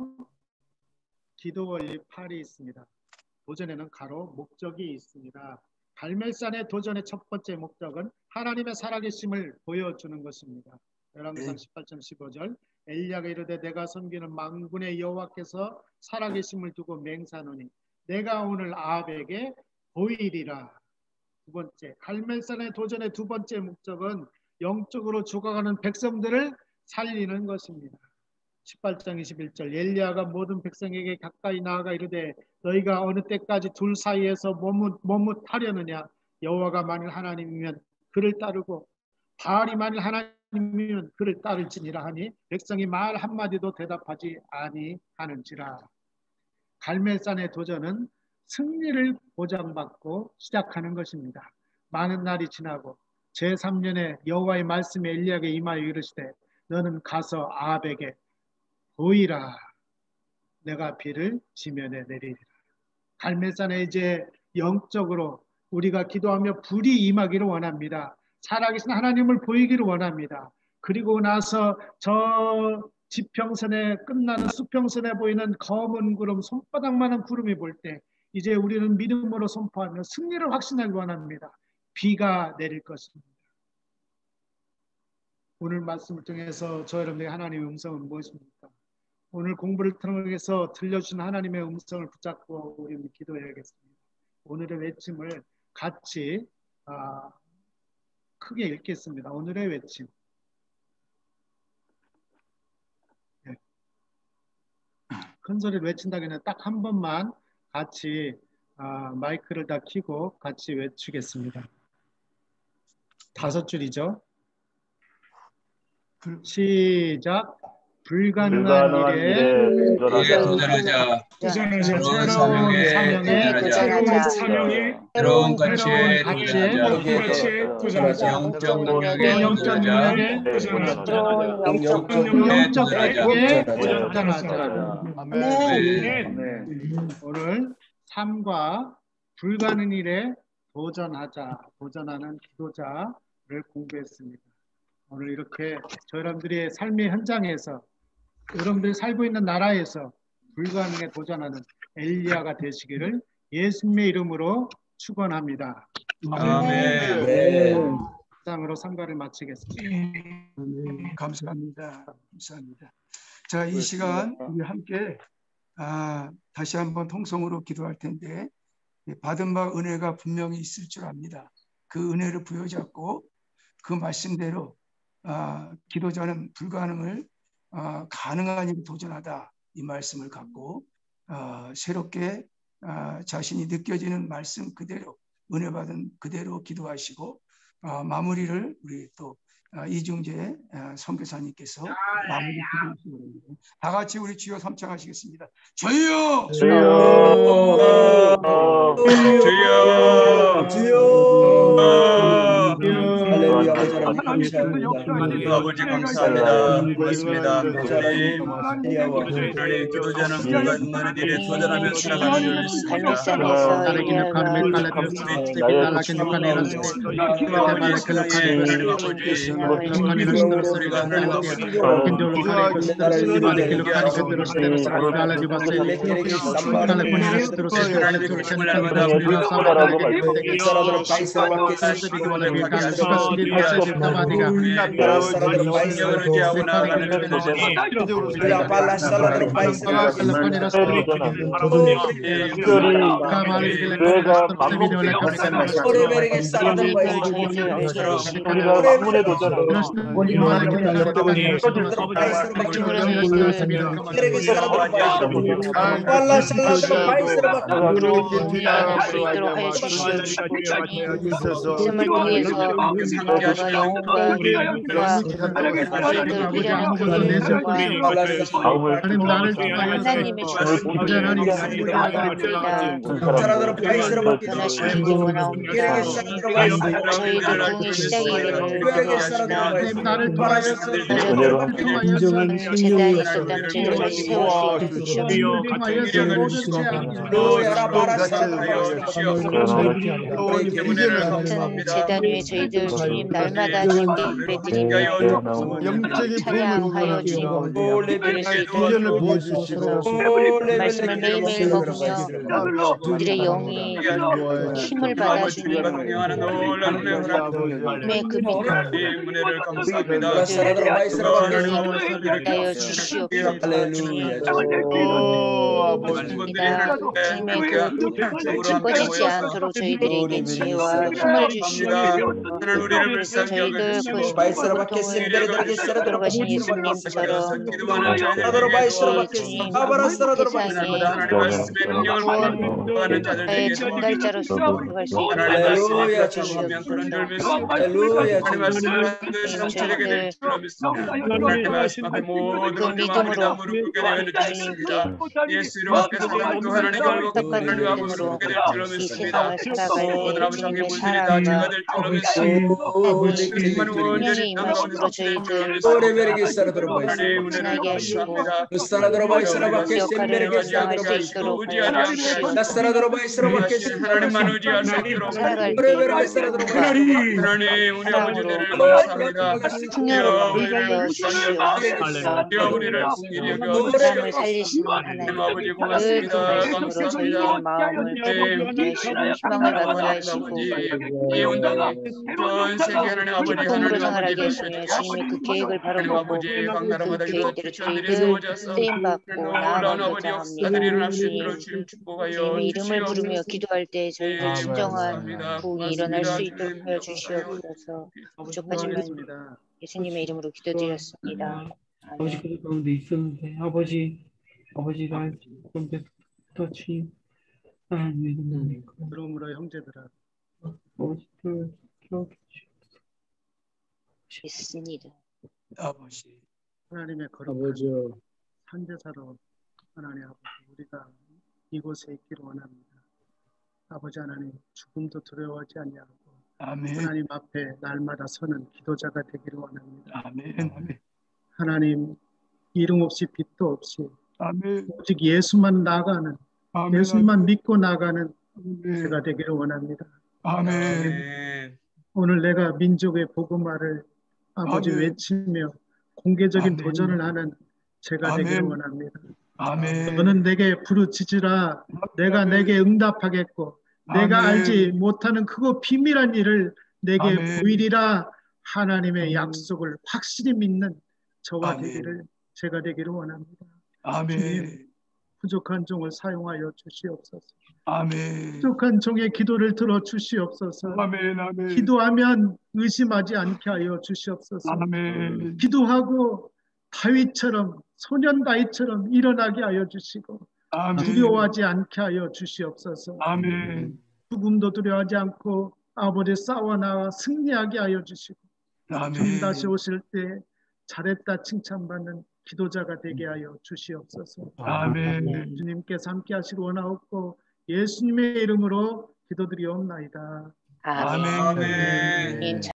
기도 원리 8이 있습니다. 도전에는 가로 목적이 있습니다. 갈멜산의 도전의 첫 번째 목적은 하나님의 살아계심을 보여주는 것입니다. 열왕기상 18장 15절 엘리야가 이르되 내가 섬기는 만군의 여호와께서 살아계심을 두고 맹세하노니 내가 오늘 아합에게 보이리라. 두 번째, 갈멜산의 도전의 두 번째 목적은 영적으로 죽어가는 백성들을 살리는 것입니다. 18장 21절 엘리야가 모든 백성에게 가까이 나아가 이르되 너희가 어느 때까지 둘 사이에서 머뭇하려느냐. 여호와가 만일 하나님이면 그를 따르고 바알이 만일 하나님이면 그를 따를지니라 하니 백성이 말 한마디도 대답하지 아니하는지라. 갈멜산의 도전은 승리를 보장받고 시작하는 것입니다. 많은 날이 지나고 제3년에 여호와의 말씀이 엘리야에게 임하여 이르시되 너는 가서 아합에게 보이라. 내가 비를 지면에 내리리라. 갈멜산에 이제 영적으로 우리가 기도하며 불이 임하기를 원합니다. 살아계신 하나님을 보이기를 원합니다. 그리고 나서 저 지평선에 끝나는 수평선에 보이는 검은 구름, 손바닥만한 구름이 볼 때 이제 우리는 믿음으로 선포하며 승리를 확신하기 원합니다. 비가 내릴 것입니다. 오늘 말씀을 통해서 저 여러분의 하나님의 음성은 무엇입니까? 오늘 공부를 통해서 들려주신 하나님의 음성을 붙잡고 우리는 기도해야겠습니다. 오늘의 외침을 같이 크게 읽겠습니다. 오늘의 외침. 네. 큰 소리를 외친다기는 딱 한 번만 같이 마이크를 다 켜고 같이 외치겠습니다. 5줄이죠. 시작. 불가능한 일에 도전하자. 새로운 사명에 새로운 가치에 도전하자. 영적 능력에 도전하자. 영적 능력에 도전하자. 오늘 삶과 불가능한 일에 도전하는 기도자를 공부했습니다. 오늘 이렇게 저 여러분들의 삶의 현장에서 여러분들이 살고 있는 나라에서 불가능에 도전하는 엘리야가 되시기를 예수님의 이름으로 축원합니다. 아멘. 장으로 상가를 마치겠습니다. 감사합니다. 자, 이 시간 우리 함께 다시 한번 통성으로 기도할 텐데 받은 바 은혜가 분명히 있을 줄 압니다. 그 은혜를 부여잡고 그 말씀대로 기도자는 불가능을 가능한 일에 도전하다 이 말씀을 갖고 새롭게 자신이 느껴지는 말씀 그대로 은혜 받은 그대로 기도하시고 마무리를 우리 또 이중재 선교사님께서 마무리 기도하시기 바랍니다. 다 같이 우리 주여 삼창하시겠습니다. 주여! 주여! 할렐루야. 아버지 감사합니다. 고맙습니다. 우리 기도자는 불가능한 일에 도전하며 살아가는 일을 있습니다. 너가 영혼과 힘과 저희들 일하는 그 일과 하나님의 주신 변화시키기 원하옵니다. 저희들 공의 시작이기를 기도합니다. 재단이 있었다면 저희들 다시 세울 수 있도록 주시옵소서. 같은 재단 위에 저희들 주님 날마다 주님께 예배드리며 찬양하여 주님 드릴 수 있도록 도와주셔서 말씀을 매일매일 먹으며 우리의 영이 힘을 받아 주님 그 하여 주시옵소서. 주님의 그 꺼지지 않도록 저희들에게 지혜와 힘을 주시옵소서. 그래서 저희들 그 고통을 들어가신 예수님처럼 주님 세상에 전달자로서 들어갈 수 있도록 주시옵소서. 저희들 그 믿음으로 주님께 똑같은 믿음으로 이 세상을 살아갈 주님의 사랑과 분명히 임하심으로 저희들 지나게 하시고 역할을 감당할 수 있도록 주시옵소서. 살아갈 때 사랑으로 풍요롭게 하여 주시옵소서. 사람을 살리시는 하나님 늘 그 말씀으로 저희들의 마음을 뜨겁게 하시고 희망을 갖게 하시고 기쁨으로 생활하게 하시며 주님의 그 계획을 바로 보고 그 계획대로 저희들 쓰임받고 나아가고자 합니다. 주님의 이름을 부르며 기도할 때 저희들 진정한 부흥이 일어날 수 있도록 하여 주시옵소서. 부족하지만 예수님의 이름으로 기도드렸습니다. 아버지 그 가운데 있었는데 아버지가 좀더 주님 하나님 그러므로 형제들아 아버지를 기억해 주시옵소서. 있습니다. 아버지 하나님의 거룩한 산제사로 하나님 아버지 우리가 이곳에 있기를 원합니다. 아버지 하나님 죽음도 두려워하지 아니하고 하나님 앞에 날마다 서는 기도자가 되기를 원합니다. 하나님 이름 없이 빛도 없이 오직 예수만 나가는 예수만 믿고 나가는 제가 되기를 원합니다. 오늘 내가 민족의 복음화를 아버지 외치며 공개적인 도전을 하는 제가 되기를 원합니다. 너는 내게 부르짖으라 내가 내게 응답하겠고 내가 알지 못하는 크고 비밀한 일을 내게 보이리라 하나님의 약속을 확실히 믿는 저와 되기를 제가 되기를 원합니다. 주님 부족한 종을 사용하여 주시옵소서. 부족한 종의 기도를 들어 주시옵소서. 기도하면 의심하지 않게 하여 주시옵소서. 기도하고 다윗처럼 소년 다윗처럼 일어나게 하여 주시고 두려워하지 않게 하여 주시옵소서. 죽음도 두려워하지 않고 아버지 싸워 나와 승리하게 하여 주시고 주님 다시 오실 때 잘했다 칭찬받는 기도자가 되게 하여 주시옵소서. 주님께서 함께 하시기 원하옵고 예수님의 이름으로 기도드리옵나이다. 아멘.